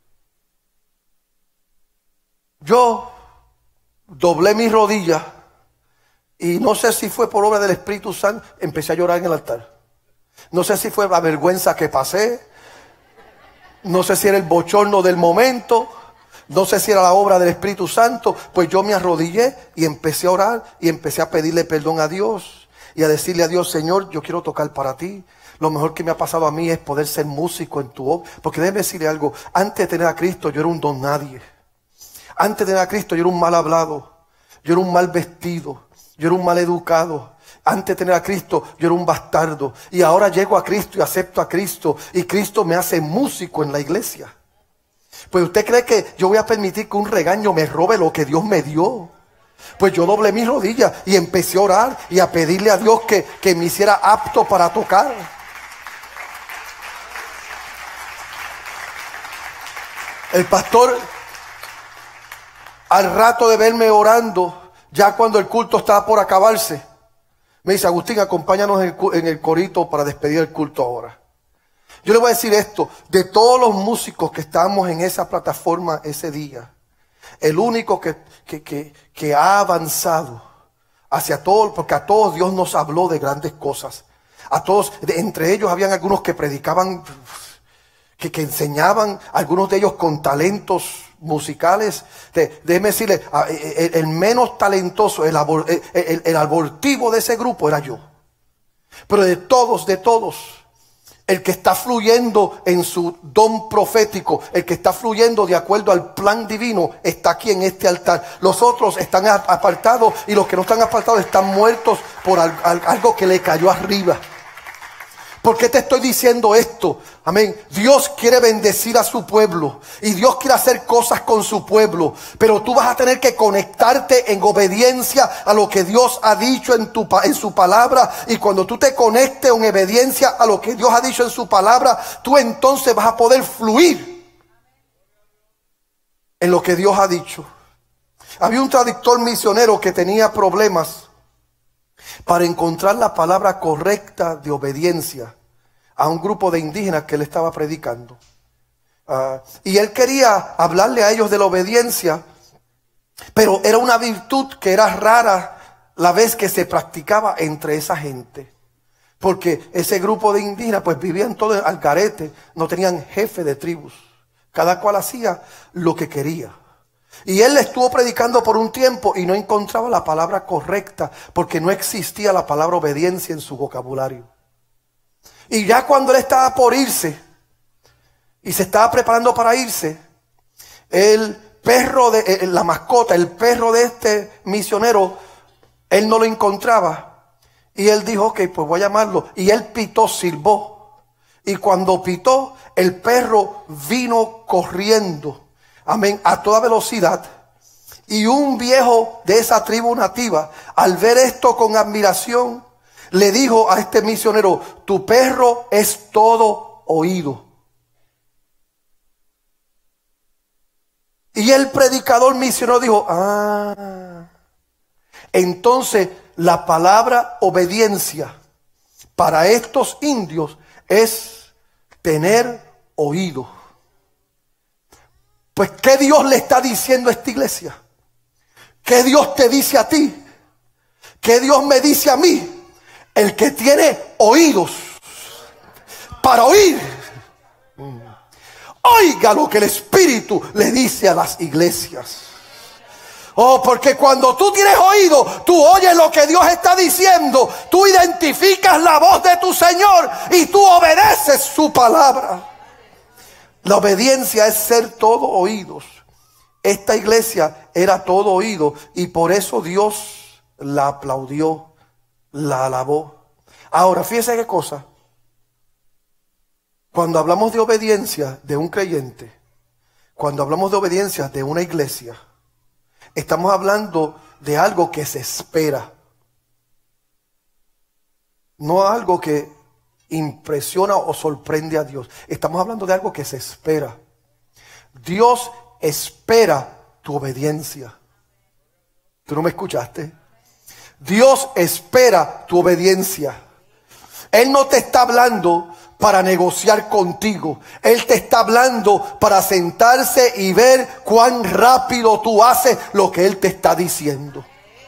Yo doblé mis rodillas y no sé si fue por obra del Espíritu Santo, empecé a llorar en el altar. No sé si fue la vergüenza que pasé, no sé si era el bochorno del momento, no sé si era la obra del Espíritu Santo. Pues yo me arrodillé y empecé a orar y empecé a pedirle perdón a Dios y a decirle a Dios: Señor, yo quiero tocar para ti. Lo mejor que me ha pasado a mí es poder ser músico en tu obra. Porque déjeme decirle algo: antes de tener a Cristo yo era un don nadie. Antes de tener a Cristo yo era un mal hablado, yo era un mal vestido, yo era un mal educado. Antes de tener a Cristo yo era un bastardo. Y ahora llego a Cristo y acepto a Cristo, y Cristo me hace músico en la iglesia. Pues usted cree que yo voy a permitir que un regaño me robe lo que Dios me dio. Pues yo doblé mis rodillas y empecé a orar y a pedirle a Dios que, que me hiciera apto para tocar. El pastor, al rato de verme orando, ya cuando el culto estaba por acabarse, me dice: Agustín, acompáñanos en el, en el corito para despedir el culto ahora. Yo le voy a decir esto: de todos los músicos que estábamos en esa plataforma ese día, el único que, que, que, que ha avanzado hacia todos, porque a todos Dios nos habló de grandes cosas. A todos, de, entre ellos habían algunos que predicaban, que, que enseñaban, algunos de ellos con talentos musicales. De, déjeme decirle, el, el menos talentoso, el, el, el, el abortivo de ese grupo era yo. Pero de todos, de todos, el que está fluyendo en su don profético, el que está fluyendo de acuerdo al plan divino, está aquí en este altar. Los otros están apartados, y los que no están apartados están muertos por algo que le cayó arriba. ¿Por qué te estoy diciendo esto? Amén. Dios quiere bendecir a su pueblo y Dios quiere hacer cosas con su pueblo, pero tú vas a tener que conectarte en obediencia a lo que Dios ha dicho en, tu, en su palabra. Y cuando tú te conectes en obediencia a lo que Dios ha dicho en su palabra, tú entonces vas a poder fluir en lo que Dios ha dicho. Había un traductor misionero que tenía problemas para encontrar la palabra correcta de obediencia a un grupo de indígenas que él estaba predicando. Uh, y él quería hablarle a ellos de la obediencia, pero era una virtud que era rara la vez que se practicaba entre esa gente. Porque ese grupo de indígenas pues vivían todos al garete, no tenían jefe de tribus. Cada cual hacía lo que quería. Y él estuvo predicando por un tiempo y no encontraba la palabra correcta, porque no existía la palabra obediencia en su vocabulario. Y ya cuando él estaba por irse y se estaba preparando para irse, el perro de la mascota, el perro de este misionero, él no lo encontraba. Y él dijo: ok, pues voy a llamarlo. Y él pitó, silbó. Y cuando pitó, el perro vino corriendo, amén, a toda velocidad. Y un viejo de esa tribu nativa, al ver esto con admiración, le dijo a este misionero: tu perro es todo oído. Y el predicador misionero dijo: ah, entonces la palabra obediencia para estos indios es tener oído. Pues ¿qué Dios le está diciendo a esta iglesia? ¿Qué Dios te dice a ti? ¿Qué Dios me dice a mí? El que tiene oídos para oír, oiga lo que el Espíritu le dice a las iglesias. Oh, porque cuando tú tienes oído, tú oyes lo que Dios está diciendo. Tú identificas la voz de tu Señor y tú obedeces su palabra. La obediencia es ser todo oídos. Esta iglesia era todo oído y por eso Dios la aplaudió, la alabó. Ahora, fíjese qué cosa. Cuando hablamos de obediencia de un creyente, cuando hablamos de obediencia de una iglesia, estamos hablando de algo que se espera. No algo que impresiona o sorprende a Dios. Estamos hablando de algo que se espera. Dios espera tu obediencia. ¿Tú no me escuchaste? Dios espera tu obediencia. Él no te está hablando para negociar contigo. Él te está hablando para sentarse y ver cuán rápido tú haces lo que Él te está diciendo.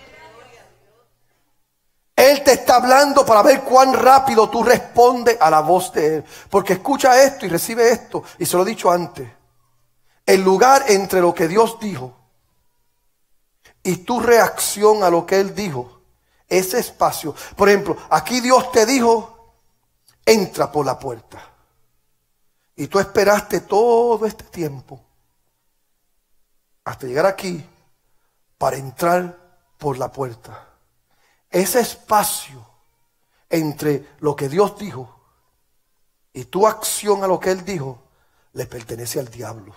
Él te está hablando para ver cuán rápido tú respondes a la voz de Él. Porque escucha esto y recibe esto. Y se lo he dicho antes. El lugar entre lo que Dios dijo y tu reacción a lo que Él dijo, ese espacio. Por ejemplo, aquí Dios te dijo, entra por la puerta. Y tú esperaste todo este tiempo hasta llegar aquí para entrar por la puerta. Ese espacio entre lo que Dios dijo y tu acción a lo que Él dijo le pertenece al diablo.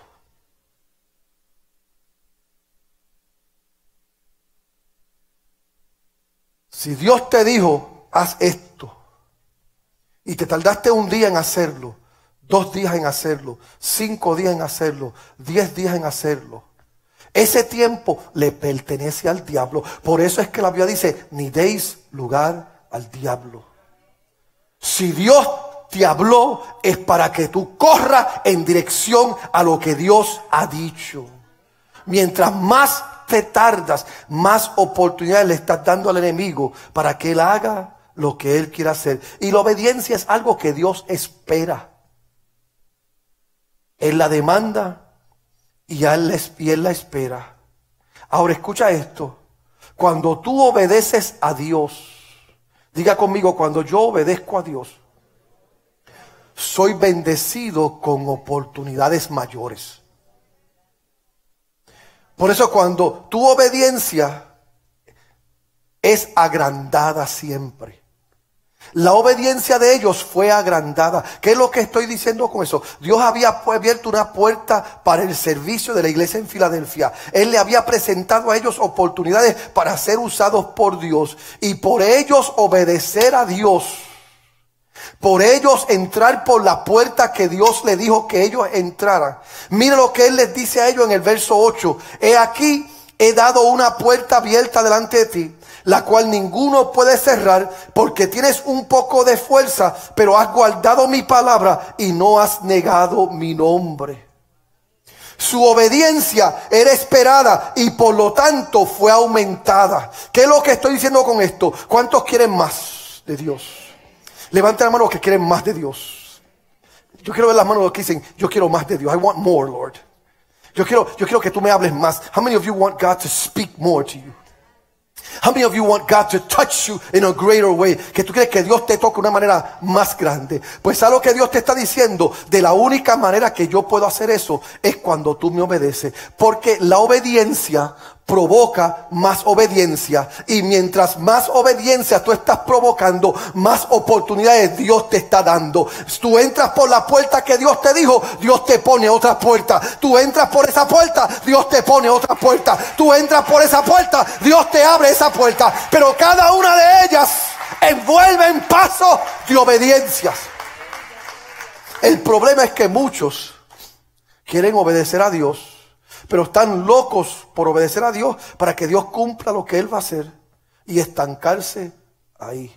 Si Dios te dijo, haz esto, y te tardaste un día en hacerlo, dos días en hacerlo, cinco días en hacerlo, diez días en hacerlo, ese tiempo le pertenece al diablo. Por eso es que la Biblia dice, ni deis lugar al diablo. Si Dios te habló, es para que tú corras en dirección a lo que Dios ha dicho. Mientras más te tardas, más oportunidades le estás dando al enemigo para que él haga lo que él quiera hacer. Y la obediencia es algo que Dios espera. Él la demanda y él, y él la espera. Ahora escucha esto. Cuando tú obedeces a Dios, diga conmigo, cuando yo obedezco a Dios, soy bendecido con oportunidades mayores. Por eso cuando tu obediencia es agrandada siempre. La obediencia de ellos fue agrandada. ¿Qué es lo que estoy diciendo con eso? Dios había abierto una puerta para el servicio de la iglesia en Filadelfia. Él le había presentado a ellos oportunidades para ser usados por Dios. Y por ellos obedecer a Dios, por ellos entrar por la puerta que Dios le dijo que ellos entraran. Mira lo que Él les dice a ellos en el verso ocho. He aquí, he dado una puerta abierta delante de ti, la cual ninguno puede cerrar, porque tienes un poco de fuerza, pero has guardado mi palabra y no has negado mi nombre. Su obediencia era esperada y por lo tanto fue aumentada. ¿Qué es lo que estoy diciendo con esto? ¿Cuántos quieren más de Dios? Levanten la mano los que quieren más de Dios. Yo quiero ver las manos de los que dicen, yo quiero más de Dios. I want more, Lord. Yo quiero, yo quiero que tú me hables más. How many of you want God to speak more to you? How many of you want God to touch you in a greater way? Que tú quieres que Dios te toque de una manera más grande. Pues algo que Dios te está diciendo, de la única manera que yo puedo hacer eso es cuando tú me obedeces. Porque la obediencia provoca más obediencia, y mientras más obediencia tú estás provocando, más oportunidades Dios te está dando. Tú entras por la puerta que Dios te dijo, Dios te pone otra puerta. Tú entras por esa puerta, Dios te pone otra puerta. Tú entras por esa puerta, Dios te abre esa puerta. Pero cada una de ellas envuelve en pasos de obediencias. El problema es que muchos quieren obedecer a Dios, pero están locos por obedecer a Dios para que Dios cumpla lo que Él va a hacer y estancarse ahí.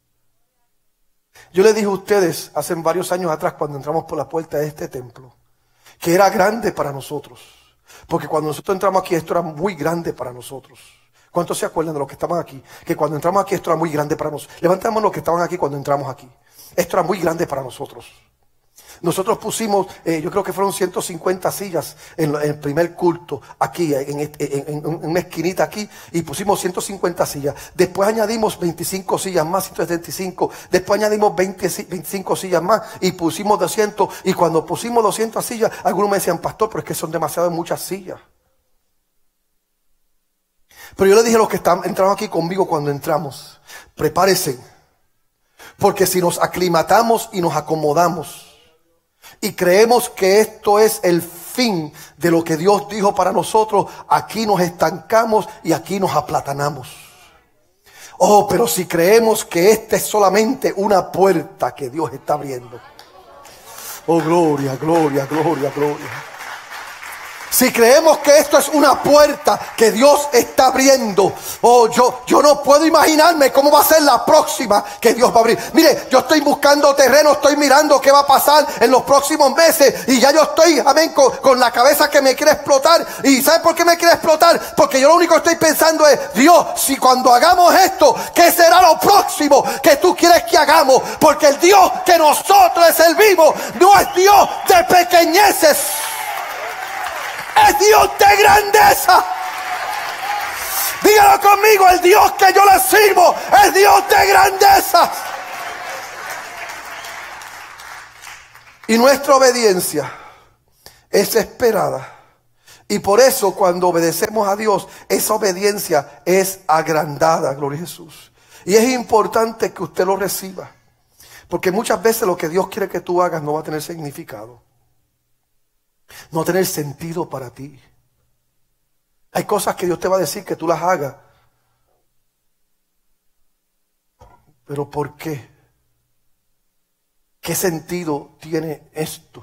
Yo le dije a ustedes hace varios años atrás, cuando entramos por la puerta de este templo, que era grande para nosotros. Porque cuando nosotros entramos aquí, esto era muy grande para nosotros. ¿Cuántos se acuerdan de los que estaban aquí? Que cuando entramos aquí, esto era muy grande para nosotros. Levantamos los que estaban aquí cuando entramos aquí. Esto era muy grande para nosotros. Nosotros pusimos, eh, yo creo que fueron ciento cincuenta sillas en, en el primer culto, aquí, en, en, en, en una esquinita aquí, y pusimos ciento cincuenta sillas. Después añadimos veinticinco sillas más, ciento setenta y cinco. Después añadimos veinte, veinticinco sillas más y pusimos doscientos. Y cuando pusimos doscientas sillas, algunos me decían, pastor, pero es que son demasiadas muchas sillas. Pero yo le dije a los que están, entraron aquí conmigo cuando entramos, prepárense, porque si nos aclimatamos y nos acomodamos, y creemos que esto es el fin de lo que Dios dijo para nosotros, aquí nos estancamos y aquí nos aplatanamos. Oh, pero si creemos que esta es solamente una puerta que Dios está abriendo. Oh, gloria, gloria, gloria, gloria. Si creemos que esto es una puerta que Dios está abriendo, oh, yo, yo no puedo imaginarme cómo va a ser la próxima que Dios va a abrir. Mire, yo estoy buscando terreno, estoy mirando qué va a pasar en los próximos meses y ya yo estoy, amén, con, con la cabeza que me quiere explotar. ¿Y sabe por qué me quiere explotar? Porque yo lo único que estoy pensando es, Dios, si cuando hagamos esto, ¿qué será lo próximo que tú quieres que hagamos? Porque el Dios que nosotros servimos no es Dios de pequeñeces. Es Dios de grandeza. Dígalo conmigo, el Dios que yo le sirvo es Dios de grandeza. Y nuestra obediencia es esperada. Y por eso cuando obedecemos a Dios, esa obediencia es agrandada, gloria a Jesús. Y es importante que usted lo reciba. Porque muchas veces lo que Dios quiere que tú hagas no va a tener significado. No tener sentido para ti. Hay cosas que Dios te va a decir que tú las hagas. Pero ¿por qué? ¿Qué sentido tiene esto?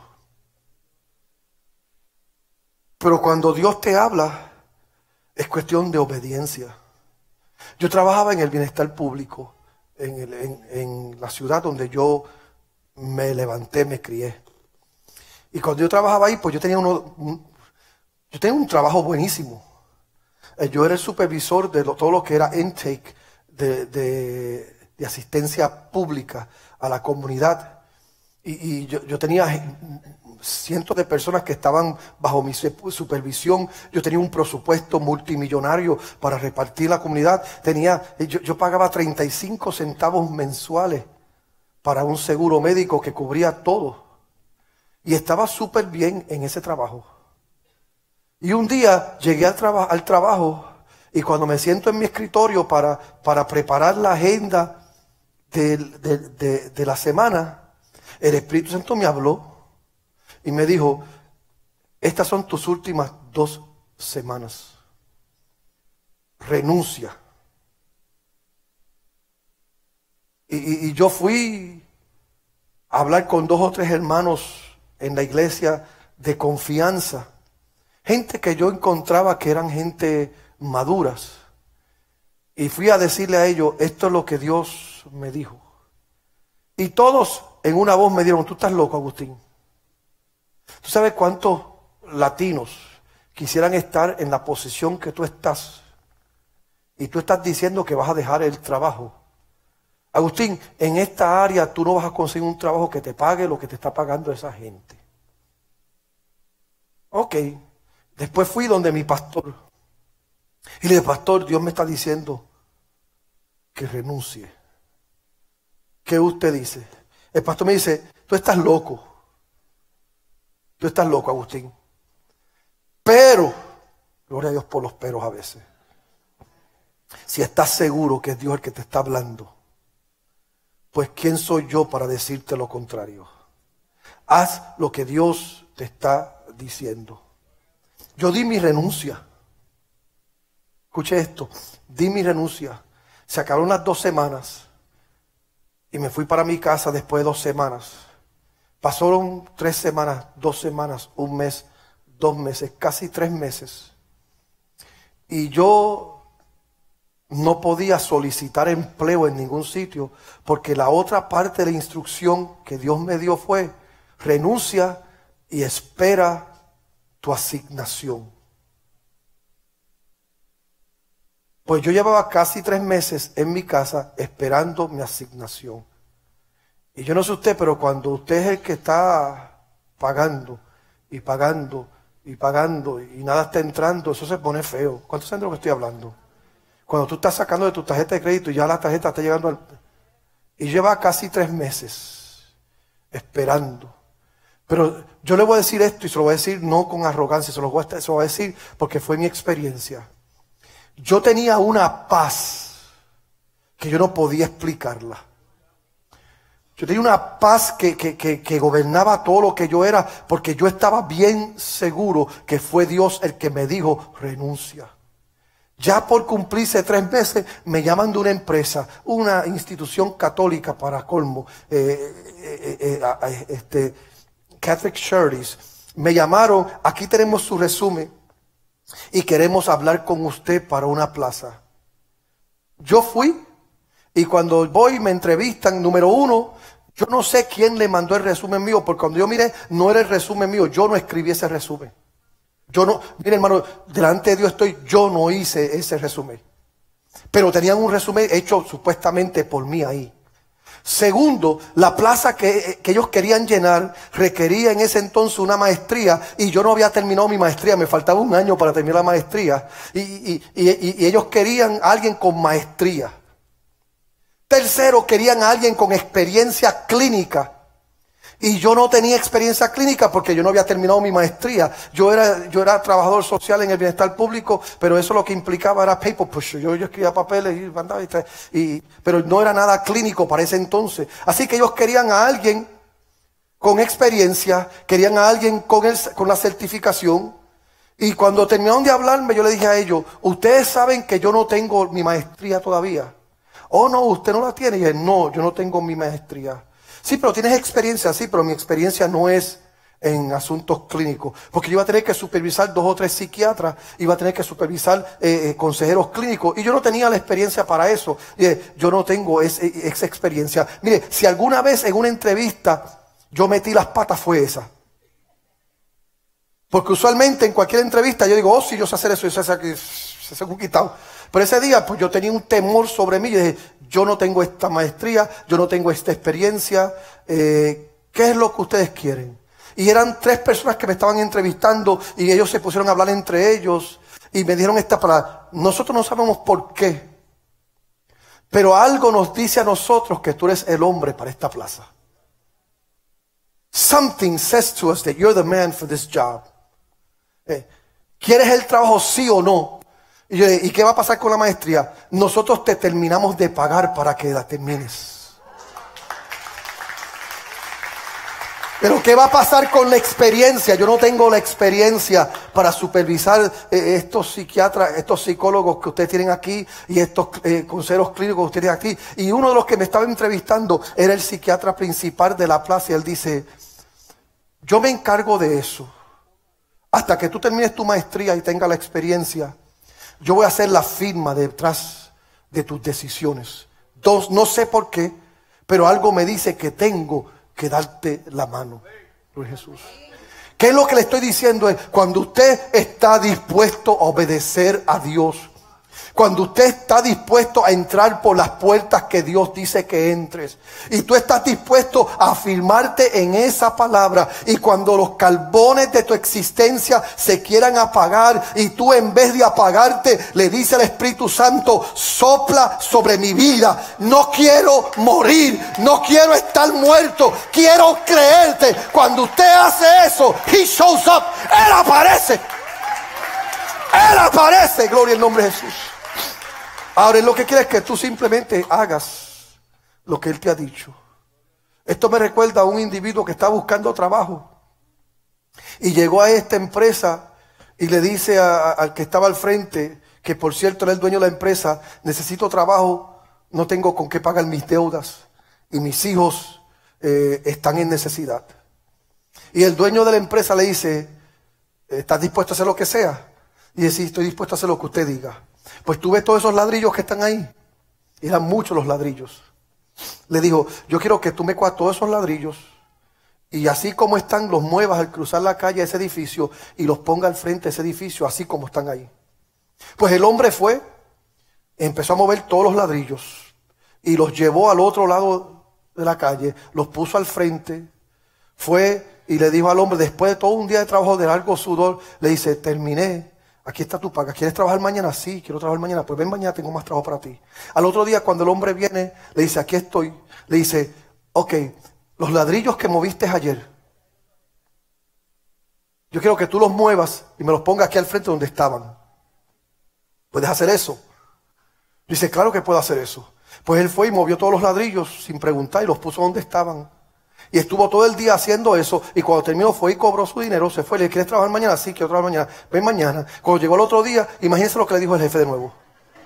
Pero cuando Dios te habla, es cuestión de obediencia. Yo trabajaba en el bienestar público, en, el, en, en la ciudad donde yo me levanté, me crié. Y cuando yo trabajaba ahí, pues yo tenía, uno, un, yo tenía un trabajo buenísimo. Yo era el supervisor de lo, todo lo que era intake de, de, de asistencia pública a la comunidad. Y, y yo, yo tenía cientos de personas que estaban bajo mi supervisión. Yo tenía un presupuesto multimillonario para repartir la comunidad. Tenía, yo, yo pagaba treinta y cinco centavos mensuales para un seguro médico que cubría todo. Y estaba súper bien en ese trabajo. Y un día llegué al, traba al trabajo y cuando me siento en mi escritorio para, para preparar la agenda de, de, de, de la semana, el Espíritu Santo me habló y me dijo, estas son tus últimas dos semanas. Renuncia. Y, y, y yo fui a hablar con dos o tres hermanos en la iglesia de confianza, gente que yo encontraba que eran gente maduras, y fui a decirle a ellos, esto es lo que Dios me dijo, y todos en una voz me dijeron, tú estás loco, Agustín. ¿Tú sabes cuántos latinos quisieran estar en la posición que tú estás? Y tú estás diciendo que vas a dejar el trabajo. Agustín, en esta área tú no vas a conseguir un trabajo que te pague lo que te está pagando esa gente. Ok. Después fui donde mi pastor. Y le dije, pastor, Dios me está diciendo que renuncie. ¿Qué usted dice? El pastor me dice, tú estás loco. Tú estás loco, Agustín. Pero, gloria a Dios por los peros a veces. Si estás seguro que es Dios el que te está hablando, pues ¿quién soy yo para decirte lo contrario? Haz lo que Dios te está diciendo. Yo di mi renuncia. Escuche esto. Di mi renuncia. Se acabaron las dos semanas. Y me fui para mi casa después de dos semanas. Pasaron tres semanas, dos semanas, un mes, dos meses, casi tres meses. Y yo no podía solicitar empleo en ningún sitio, porque la otra parte de la instrucción que Dios me dio fue, renuncia y espera tu asignación. Pues yo llevaba casi tres meses en mi casa esperando mi asignación. Y yo no sé usted, pero cuando usted es el que está pagando y pagando y pagando y nada está entrando, eso se pone feo. ¿Cuántos saben de lo que estoy hablando? Cuando tú estás sacando de tu tarjeta de crédito y ya la tarjeta está llegando al... Y lleva casi tres meses esperando. Pero yo le voy a decir esto y se lo voy a decir no con arrogancia, se lo voy a, se lo voy a decir porque fue mi experiencia. Yo tenía una paz que yo no podía explicarla. Yo tenía una paz que, que, que, que gobernaba todo lo que yo era, porque yo estaba bien seguro que fue Dios el que me dijo, renuncia. Ya por cumplirse tres meses, me llaman de una empresa, una institución católica para colmo, eh, eh, eh, eh, este, Catholic Charities. Me llamaron, aquí tenemos su resumen y queremos hablar con usted para una plaza. Yo fui y cuando voy me entrevistan, número uno, yo no sé quién le mandó el resumen mío, porque cuando yo miré, no era el resumen mío, yo no escribí ese resumen. Yo no, mire hermano, delante de Dios estoy, yo no hice ese resumen. Pero tenían un resumen hecho supuestamente por mí ahí. Segundo, la plaza que, que ellos querían llenar requería en ese entonces una maestría y yo no había terminado mi maestría, me faltaba un año para terminar la maestría. Y, y, y, y ellos querían a alguien con maestría. Tercero, querían a alguien con experiencia clínica. Y yo no tenía experiencia clínica porque yo no había terminado mi maestría. Yo era, yo era trabajador social en el bienestar público, pero eso lo que implicaba era paper pusher. Yo, yo escribía papeles y mandaba y, y pero no era nada clínico para ese entonces. Así que ellos querían a alguien con experiencia, querían a alguien con, el, con la certificación. Y cuando terminaron de hablarme, yo le dije a ellos, ustedes saben que yo no tengo mi maestría todavía. Oh, no, usted no la tiene. Y dije, no, yo no tengo mi maestría. Sí, pero tienes experiencia, sí, pero mi experiencia no es en asuntos clínicos. Porque yo iba a tener que supervisar dos o tres psiquiatras, iba a tener que supervisar eh, eh, consejeros clínicos. Y yo no tenía la experiencia para eso. Y dije, yo no tengo ese, esa experiencia. Mire, si alguna vez en una entrevista yo metí las patas, fue esa. Porque usualmente en cualquier entrevista yo digo, oh, sí, yo sé hacer eso, yo sé hacer se ha quitado. Pero ese día pues yo tenía un temor sobre mí. Yo dije, yo no tengo esta maestría, yo no tengo esta experiencia. Eh, ¿Qué es lo que ustedes quieren? Y eran tres personas que me estaban entrevistando y ellos se pusieron a hablar entre ellos y me dieron esta palabra. Nosotros no sabemos por qué, pero algo nos dice a nosotros que tú eres el hombre para esta plaza. Something says to us that you're the man for this job. Eh, ¿Quieres el trabajo sí o no? Y yo, ¿y qué va a pasar con la maestría? Nosotros te terminamos de pagar para que la termines. Pero ¿qué va a pasar con la experiencia? Yo no tengo la experiencia para supervisar eh, estos psiquiatras, estos psicólogos que ustedes tienen aquí y estos eh, consejeros clínicos que ustedes tienen aquí. Y uno de los que me estaba entrevistando era el psiquiatra principal de la plaza y él dice, yo me encargo de eso. Hasta que tú termines tu maestría y tengas la experiencia, yo voy a hacer la firma detrás de tus decisiones. Dos, no sé por qué, pero algo me dice que tengo que darte la mano. Gloria a Jesús. ¿Qué es lo que le estoy diciendo? Es cuando usted está dispuesto a obedecer a Dios, cuando usted está dispuesto a entrar por las puertas que Dios dice que entres, y tú estás dispuesto a afirmarte en esa palabra, y cuando los carbones de tu existencia se quieran apagar y tú en vez de apagarte le dice al Espíritu Santo, sopla sobre mi vida, no quiero morir, no quiero estar muerto, quiero creerte. Cuando usted hace eso, He shows up, Él aparece, Él aparece, gloria al nombre de Jesús. Ahora, Él lo que quiere es que tú simplemente hagas lo que Él te ha dicho. Esto me recuerda a un individuo que está buscando trabajo y llegó a esta empresa y le dice a, a, al que estaba al frente, que por cierto era el dueño de la empresa, necesito trabajo, no tengo con qué pagar mis deudas y mis hijos eh, están en necesidad. Y el dueño de la empresa le dice, ¿estás dispuesto a hacer lo que sea? Y dice, sí, estoy dispuesto a hacer lo que usted diga. Pues tú ves todos esos ladrillos que están ahí. Eran muchos los ladrillos. Le dijo, yo quiero que tú me cojas todos esos ladrillos y así como están los muevas al cruzar la calle a ese edificio y los ponga al frente de ese edificio así como están ahí. Pues el hombre fue, empezó a mover todos los ladrillos y los llevó al otro lado de la calle, los puso al frente, fue y le dijo al hombre, después de todo un día de trabajo de largo sudor, le dice, terminé, aquí está tu paga. ¿Quieres trabajar mañana? Sí, quiero trabajar mañana. Pues ven mañana, tengo más trabajo para ti. Al otro día, cuando el hombre viene, le dice, aquí estoy. Le dice, ok, los ladrillos que moviste ayer, yo quiero que tú los muevas y me los pongas aquí al frente donde estaban. ¿Puedes hacer eso? Dice, claro que puedo hacer eso. Pues él fue y movió todos los ladrillos sin preguntar y los puso donde estaban. Y estuvo todo el día haciendo eso. Y cuando terminó fue y cobró su dinero, se fue. Le dije, ¿quieres trabajar mañana? Sí, quiero trabajar mañana. Ven mañana. Cuando llegó el otro día, imagínense lo que le dijo el jefe de nuevo.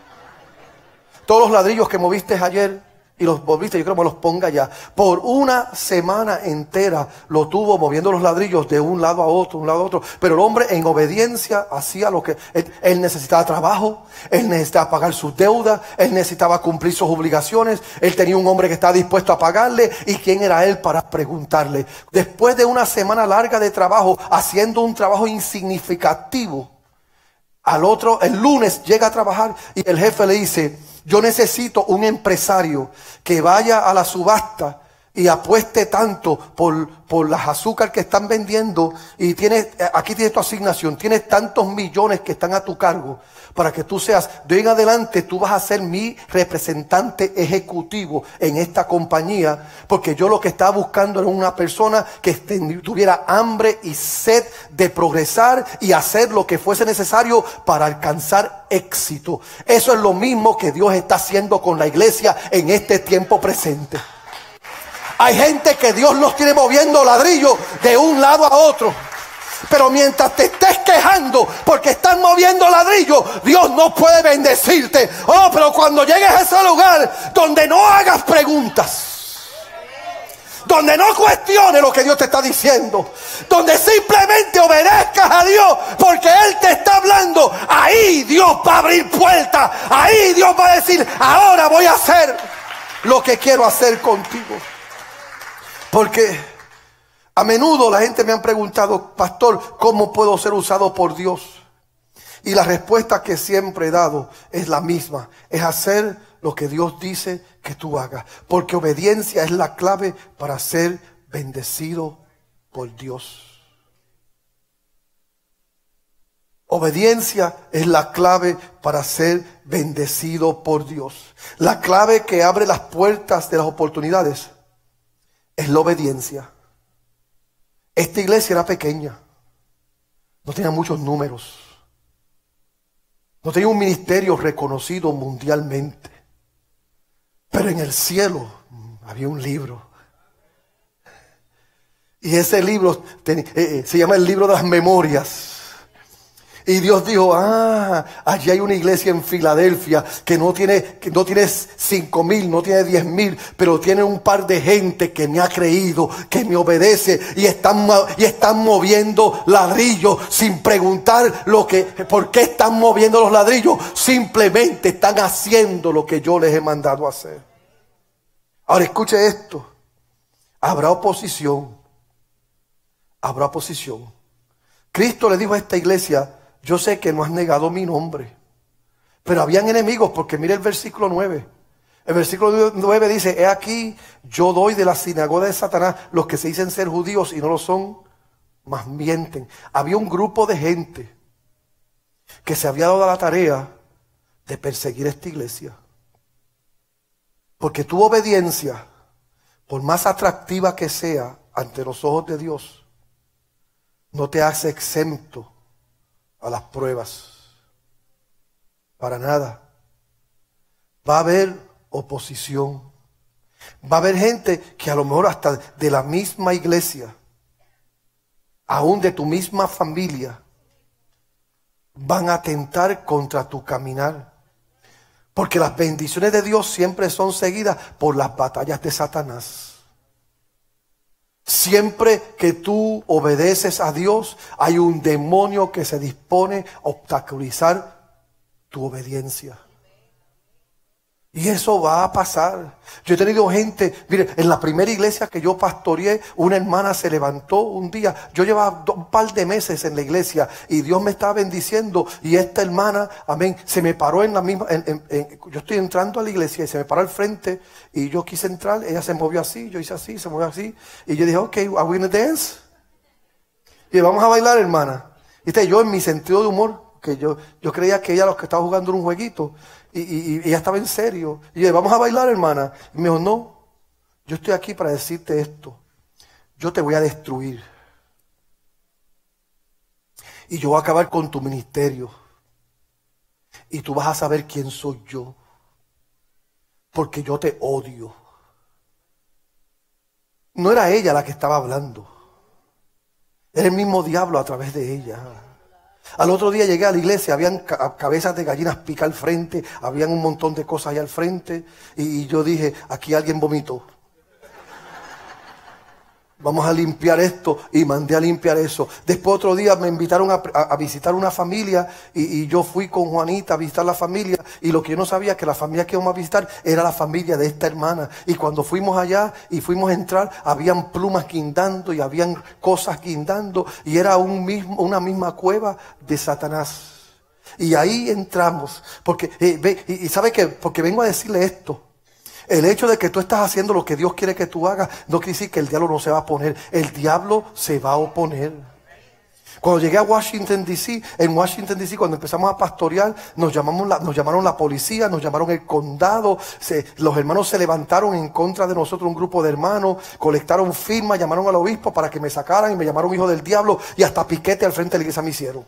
Todos los ladrillos que moviste ayer y los volviste, yo creo que me los ponga ya. Por una semana entera lo tuvo moviendo los ladrillos de un lado a otro, un lado a otro. Pero el hombre en obediencia hacía lo que... Él, él necesitaba trabajo, él necesitaba pagar sus deudas, él necesitaba cumplir sus obligaciones. Él tenía un hombre que estaba dispuesto a pagarle. ¿Y quién era él para preguntarle? Después de una semana larga de trabajo, haciendo un trabajo insignificativo, al otro, el lunes llega a trabajar y el jefe le dice... Yo necesito un empresario que vaya a la subasta y apueste tanto por, por las azúcar que están vendiendo y tienes, aquí tienes tu asignación, tienes tantos millones que están a tu cargo para que tú seas, de hoy en adelante tú vas a ser mi representante ejecutivo en esta compañía, porque yo lo que estaba buscando era una persona que tuviera hambre y sed de progresar y hacer lo que fuese necesario para alcanzar éxito. Eso es lo mismo que Dios está haciendo con la iglesia en este tiempo presente. Hay gente que Dios los tiene moviendo ladrillos de un lado a otro. Pero mientras te estés quejando porque están moviendo ladrillos, Dios no puede bendecirte. Oh, pero cuando llegues a ese lugar donde no hagas preguntas, donde no cuestiones lo que Dios te está diciendo, donde simplemente obedezcas a Dios porque Él te está hablando, ahí Dios va a abrir puertas. Ahí Dios va a decir, ahora voy a hacer lo que quiero hacer contigo. Porque a menudo la gente me ha preguntado, pastor, ¿cómo puedo ser usado por Dios? Y la respuesta que siempre he dado es la misma, es hacer lo que Dios dice que tú hagas. Porque obediencia es la clave para ser bendecido por Dios. Obediencia es la clave para ser bendecido por Dios. La clave que abre las puertas de las oportunidades es la obediencia. Esta iglesia era pequeña, no tenía muchos números, no tenía un ministerio reconocido mundialmente, pero en el cielo había un libro. Y ese libro ten, eh, se llama el libro de las memorias. Y Dios dijo, ah, allí hay una iglesia en Filadelfia que no tiene, que no tiene cinco mil, no tiene diez mil, pero tiene un par de gente que me ha creído, que me obedece y están, y están moviendo ladrillos sin preguntar lo que, por qué están moviendo los ladrillos. Simplemente están haciendo lo que yo les he mandado a hacer. Ahora escuche esto. Habrá oposición. Habrá oposición. Cristo le dijo a esta iglesia, yo sé que no has negado mi nombre. Pero habían enemigos, porque mire el versículo nueve. El versículo nueve dice, he aquí, yo doy de la sinagoga de Satanás los que se dicen ser judíos y no lo son, mas mienten. Había un grupo de gente que se había dado la tarea de perseguir esta iglesia. Porque tu obediencia, por más atractiva que sea ante los ojos de Dios, no te hace exento a las pruebas. Para nada. Va a haber oposición. Va a haber gente que a lo mejor hasta de la misma iglesia, aún de tu misma familia, van a atentar contra tu caminar. Porque las bendiciones de Dios siempre son seguidas por las batallas de Satanás. Siempre que tú obedeces a Dios, hay un demonio que se dispone a obstaculizar tu obediencia. Y eso va a pasar. Yo he tenido gente, mire, en la primera iglesia que yo pastoreé, una hermana se levantó un día. Yo llevaba un par de meses en la iglesia y Dios me estaba bendiciendo. Y esta hermana, amén, se me paró en la misma, en, en, en, yo estoy entrando a la iglesia y se me paró al frente y yo quise entrar. Ella se movió así, yo hice así, se movió así. Y yo dije, ok, are we gonna dance? Y vamos a bailar, hermana. Y este, yo en mi sentido de humor, que yo, yo creía que ella los que estaba jugando era un jueguito. Y, y, y ella estaba en serio. Y yo dije, vamos a bailar, hermana. Y me dijo, no, yo estoy aquí para decirte esto. Yo te voy a destruir. Y yo voy a acabar con tu ministerio. Y tú vas a saber quién soy yo. Porque yo te odio. No era ella la que estaba hablando. Era el mismo diablo a través de ella. Al otro día llegué a la iglesia, habían cabezas de gallinas pica al frente, habían un montón de cosas allá al frente, y yo dije, aquí alguien vomitó. Vamos a limpiar esto, y mandé a limpiar eso. Después otro día me invitaron a, a, a visitar una familia, y, y yo fui con Juanita a visitar la familia, y lo que yo no sabía que la familia que íbamos a visitar era la familia de esta hermana. Y cuando fuimos allá y fuimos a entrar, habían plumas guindando y habían cosas guindando, y era un mismo, una misma cueva de Satanás. Y ahí entramos, porque, eh, ve, y, y ¿sabe qué? Porque vengo a decirle esto. El hecho de que tú estás haciendo lo que Dios quiere que tú hagas no quiere decir que el diablo no se va a oponer. El diablo se va a oponer. Cuando llegué a Washington, D C, en Washington, D C, cuando empezamos a pastorear, nos, llamamos la, nos llamaron la policía, nos llamaron el condado. Se, los hermanos se levantaron en contra de nosotros, un grupo de hermanos, colectaron firmas, llamaron al obispo para que me sacaran y me llamaron hijo del diablo y hasta piquete al frente de la iglesia me hicieron.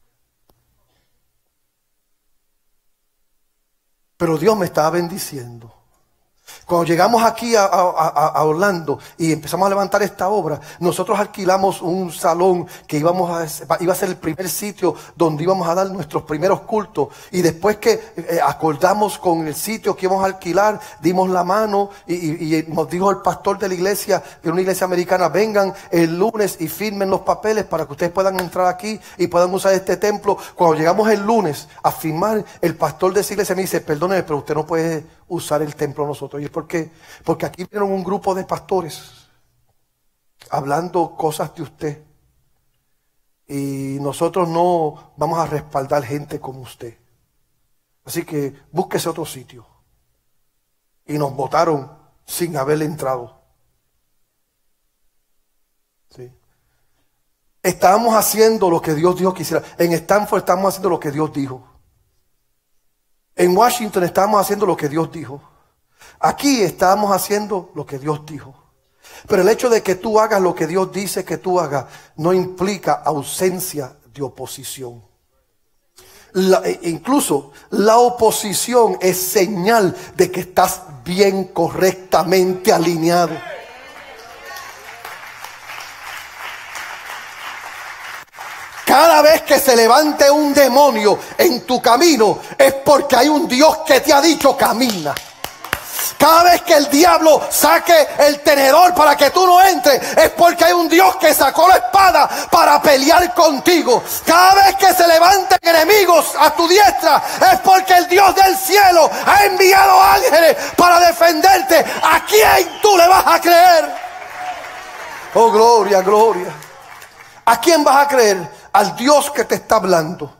Pero Dios me estaba bendiciendo. Cuando llegamos aquí a, a, a Orlando y empezamos a levantar esta obra, nosotros alquilamos un salón que íbamos a, iba a ser el primer sitio donde íbamos a dar nuestros primeros cultos. Y después que eh, acordamos con el sitio que íbamos a alquilar, dimos la mano y, y, y nos dijo el pastor de la iglesia, de una iglesia americana, vengan el lunes y firmen los papeles para que ustedes puedan entrar aquí y puedan usar este templo. Cuando llegamos el lunes a firmar, el pastor de esa iglesia me dice, perdone, pero usted no puede usar el templo nosotros. ¿Y por qué? Porque aquí vieron un grupo de pastores hablando cosas de usted y nosotros no vamos a respaldar gente como usted. Así que búsquese otro sitio. Y nos votaron sin haberle entrado. ¿Sí? Estábamos haciendo lo que Dios dijo que hiciera. En Stanford estamos haciendo lo que Dios dijo. En Washington estábamos haciendo lo que Dios dijo. Aquí estábamos haciendo lo que Dios dijo. Pero el hecho de que tú hagas lo que Dios dice que tú hagas no implica ausencia de oposición. La, incluso la oposición es señal de que estás bien correctamente alineado. Cada vez que se levante un demonio en tu camino es porque hay un Dios que te ha dicho camina. Cada vez que el diablo saque el tenedor para que tú no entres es porque hay un Dios que sacó la espada para pelear contigo. Cada vez que se levanten enemigos a tu diestra es porque el Dios del cielo ha enviado ángeles para defenderte. ¿A quién tú le vas a creer? Oh, gloria, gloria. ¿A quién vas a creer? ¿Al Dios que te está hablando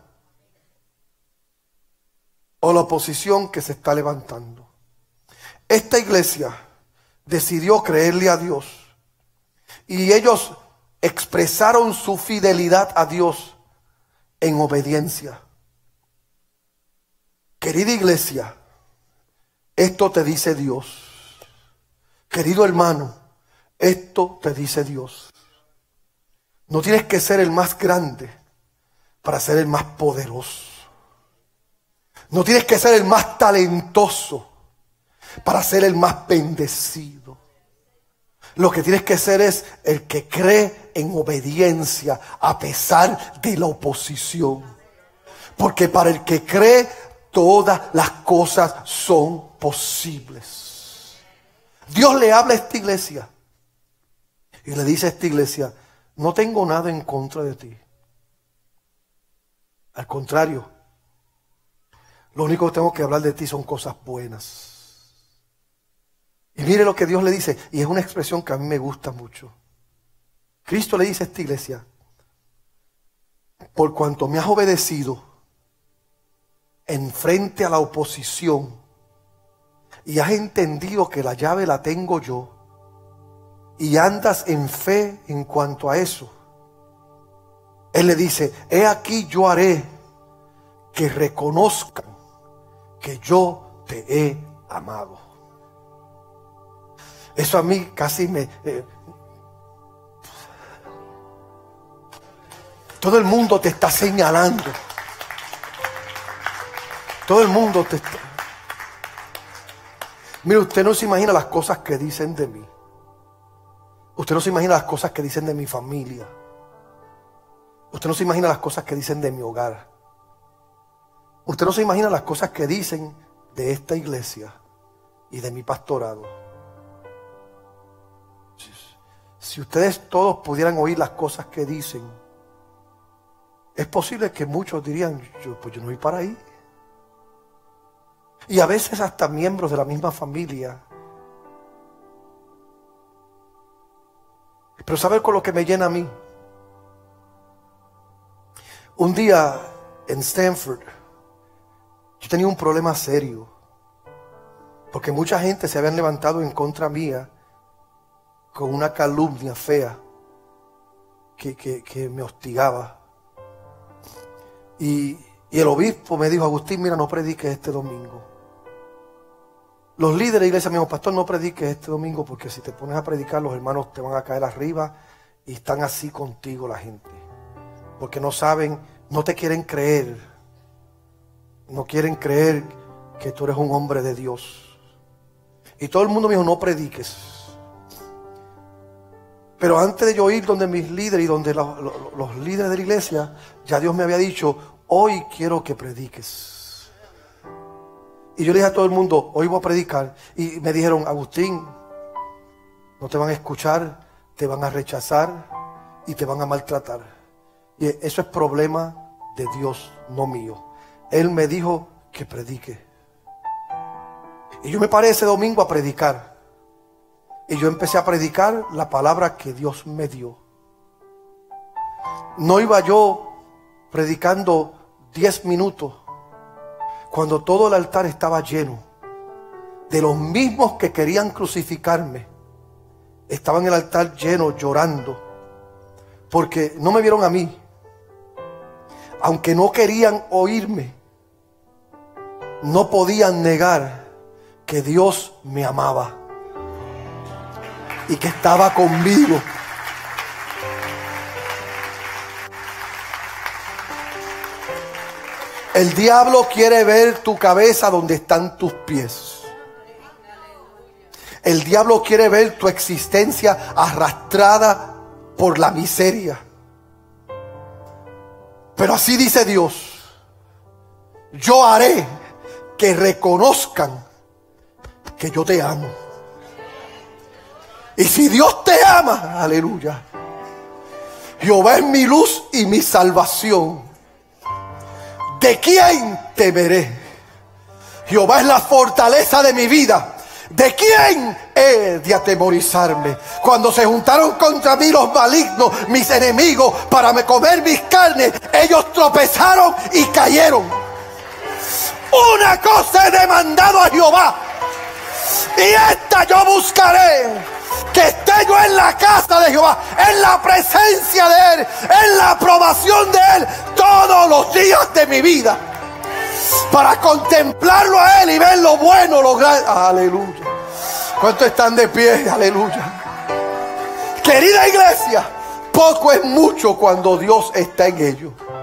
o la oposición que se está levantando? Esta iglesia decidió creerle a Dios y ellos expresaron su fidelidad a Dios en obediencia. Querida iglesia, esto te dice Dios. Querido hermano, esto te dice Dios. No tienes que ser el más grande para ser el más poderoso. No tienes que ser el más talentoso para ser el más bendecido. Lo que tienes que ser es el que cree en obediencia a pesar de la oposición. Porque para el que cree, todas las cosas son posibles. Dios le habla a esta iglesia y le dice a esta iglesia: no tengo nada en contra de ti. Al contrario, lo único que tengo que hablar de ti son cosas buenas. Y mire lo que Dios le dice, y es una expresión que a mí me gusta mucho. Cristo le dice a esta iglesia: por cuanto me has obedecido en frente a la oposición y has entendido que la llave la tengo yo y andas en fe en cuanto a eso, Él le dice: he aquí yo haré que reconozcan que yo te he amado. Eso a mí casi me... Eh, todo el mundo te está señalando. Todo el mundo te está... Mire, usted no se imagina las cosas que dicen de mí. Usted no se imagina las cosas que dicen de mi familia. Usted no se imagina las cosas que dicen de mi hogar. Usted no se imagina las cosas que dicen de esta iglesia y de mi pastorado. Si ustedes todos pudieran oír las cosas que dicen, es posible que muchos dirían: yo, pues yo no voy para ahí. Y a veces hasta miembros de la misma familia. Pero ¿sabe con lo que me llena a mí? Un día en Stanford yo tenía un problema serio, porque mucha gente se habían levantado en contra mía con una calumnia fea que, que, que me hostigaba. Y, y el obispo me dijo: Agustín, mira, no prediques este domingo. Los líderes de la iglesia me dijeron: pastor, no prediques este domingo, porque si te pones a predicar, los hermanos te van a caer arriba y están así contigo la gente. Porque no saben, no te quieren creer. No quieren creer que tú eres un hombre de Dios. Y todo el mundo me dijo: no prediques. Pero antes de yo ir donde mis líderes y donde los, los, los líderes de la iglesia, ya Dios me había dicho: hoy quiero que prediques. Y yo le dije a todo el mundo: hoy voy a predicar. Y me dijeron: Agustín, no te van a escuchar, te van a rechazar y te van a maltratar. Y eso es problema de Dios, no mío. Él me dijo que predique. Y yo me paré ese domingo a predicar. Y yo empecé a predicar la palabra que Dios me dio. No iba yo predicando diez minutos cuando todo el altar estaba lleno de los mismos que querían crucificarme. Estaban en el altar lleno, llorando, porque no me vieron a mí. Aunque no querían oírme, no podían negar que Dios me amaba y que estaba conmigo. El diablo quiere ver tu cabeza donde están tus pies. El diablo quiere ver tu existencia arrastrada por la miseria. Pero así dice Dios: yo haré que reconozcan que yo te amo. Y si Dios te ama, aleluya, Jehová es mi luz y mi salvación. ¿De quién temeré? Jehová es la fortaleza de mi vida. ¿De quién he de atemorizarme? Cuando se juntaron contra mí los malignos, mis enemigos, para me comer mis carnes, ellos tropezaron y cayeron. Una cosa he demandado a Jehová, y esta yo buscaré: que esté yo en la casa de Jehová, en la presencia de Él, en la aprobación de Él, todos los días de mi vida, para contemplarlo a Él y ver lo bueno, lo grande. Aleluya. ¿Cuántos están de pie? Aleluya. Querida iglesia, poco es mucho cuando Dios está en ello.